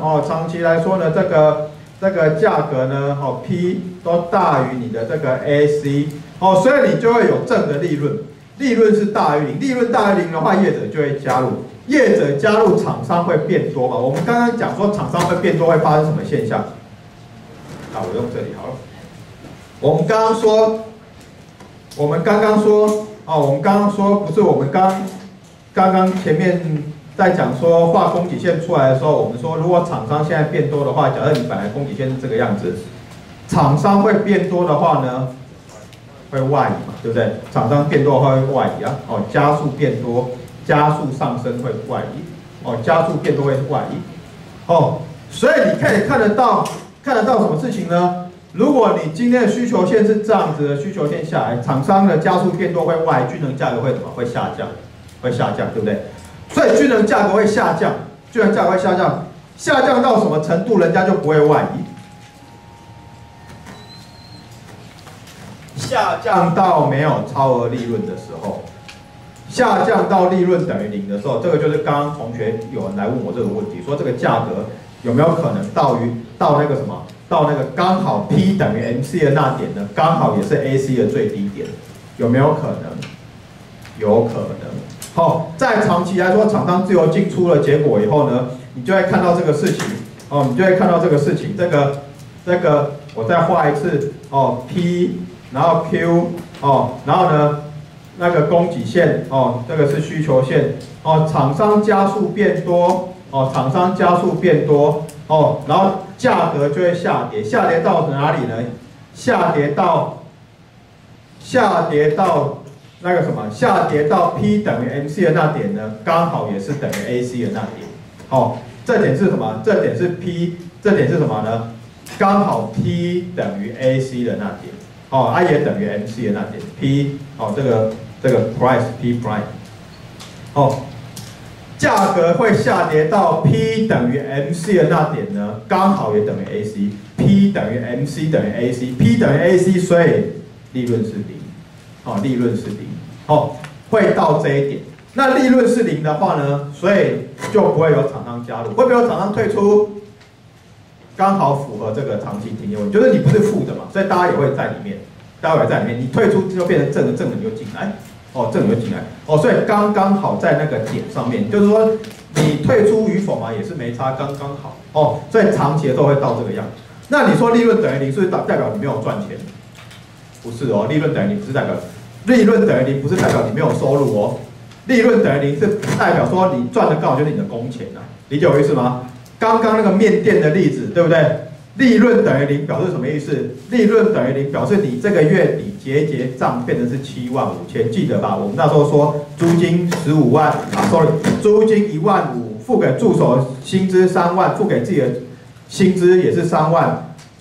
这个价格呢，哦 ，P 都大于你的这个 AC。哦，所以你就会有正的利润，利润是大于0，利润大于0的话，业者就会加入，业者加入，厂商会变多嘛？我们刚刚讲说厂商会变多会发生什么现象？啊，我用这里好了。我们刚刚说，不是我们刚刚前面在讲说画供给线出来的时候，我们说如果厂商现在变多的话，假设你本来供给线是这个样子，厂商会变多的话呢？会外移嘛，对不对？厂商变多的话会外移啊，哦，加速变多，加速上升会外移，哦，加速变多会外移，哦，所以你可以看得到什么事情呢？如果你今天的需求线是这样子的，需求线下来，厂商的加速变多会外移，均衡价格会怎么？会下降，对不对？所以均衡价格会下降，下降到什么程度，人家就不会外移。下降到没有超额利润的时候，下降到利润等于0的时候，这个就是刚刚同学有人来问我这个问题，说这个价格有没有可能到那个什么，到那个刚好 P 等于 MC 的那点呢？刚好也是 AC 的最低点，有没有可能？有可能。好，在长期来说，厂商自由进出了结果以后呢，你就会看到这个事情，哦，这个我再画一次，哦 ，P。然后 Q 哦，然后呢，那个供给线哦，这个是需求线哦，厂商加速变多哦，哦，然后价格就会下跌，下跌到哪里呢？下跌到那个什么？下跌到 P 等于 MC 的那点呢，刚好也是等于 AC 的那点。哦，这点是什么？这点是 P， 这点是什么呢？刚好 P 等于 AC 的那点。哦 ，I 也等于 MC 的那点 P， 哦，这个 price P prime， 哦，价格会下跌到 P 等于 MC 的那点呢，刚好也等于 AC，P 等于 MC 等于 AC，P 等于 AC， 所以利润是0，哦，利润是0，哦，会到这一点。那利润是0的话呢，所以就不会有厂商加入，会不会有厂商退出？刚好符合这个长期停业问题，就是你不是负的嘛，所以大家也会在里面，你退出就变成正的，正的你就进来，哦，正的就进来，哦，所以刚刚好在那个点上面，就是说你退出与否嘛，也是没差，刚刚好，哦，所以长期的都会到这个样。那你说利润等于0，是不是代表你没有赚钱？不是哦，利润等于0不是代表利润等于0，不是代表你没有收入哦，利润等于0是代表说你赚的刚好就是你的工钱啊，理解我意思吗？刚刚那个面店的例子，对不对？利润等于0表示什么意思？利润等于0表示你这个月底结账变成是75000，记得吧？我们那时候说租金15万租金15000，付给助手薪资3万，付给自己的薪资也是3万，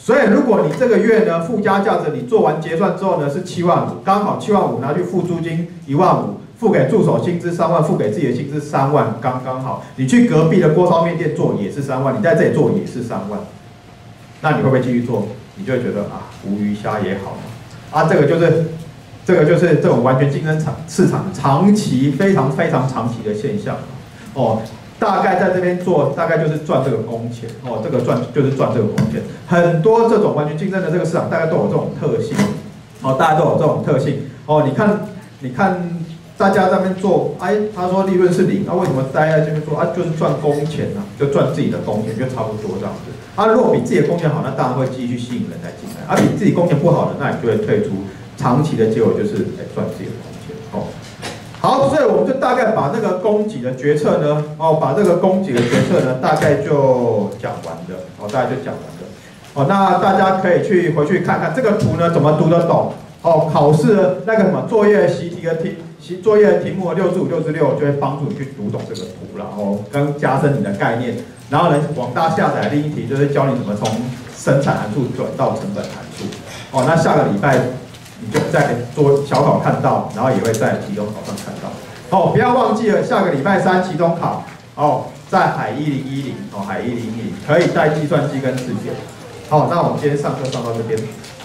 所以如果你这个月呢附加价值你做完结算之后呢是7万5，刚好7万5拿去付租金1万5，付给助手薪资3万，付给自己的薪资3万，刚刚好。你去隔壁的锅烧面店做也是3万，你在这里做也是3万，那你会不会继续做？你就会觉得啊，无鱼虾也好嘛。这个就是这种完全竞争市场长期非常长期的现象哦。大概在这边做，大概就是赚这个工钱哦，这个就是赚这个工钱。很多这种完全竞争的这个市场，大概都有这种特性哦，大家都有这种特性哦。你看，大家在那边做，他说利润是0，那为什么大家在这边做就是赚工钱啊，就赚自己的工钱，就差不多这样子。如果比自己的工钱好，那当然会继续吸引人来进来；比自己工钱不好的，那你就会退出。长期的结果就是赚自己的工钱哦。好，所以我们就大概把那个供给的决策呢，把这个供给的决策呢，大概就讲完了，大概就讲完了。那大家可以回去看看这个图呢，怎么读得懂？考试那个什么作业习题的作业题目65、66就会帮助你去读懂这个图了，跟加深你的概念。然后呢，广大下载另一题就是教你怎么从生产函数转到成本函数。那下个礼拜你就在做小考看到，然后也会在期中考上看到。不要忘记了，下个礼拜3期中考在海1010海1010可以带计算机跟字典。好，那我们今天上课上到这边。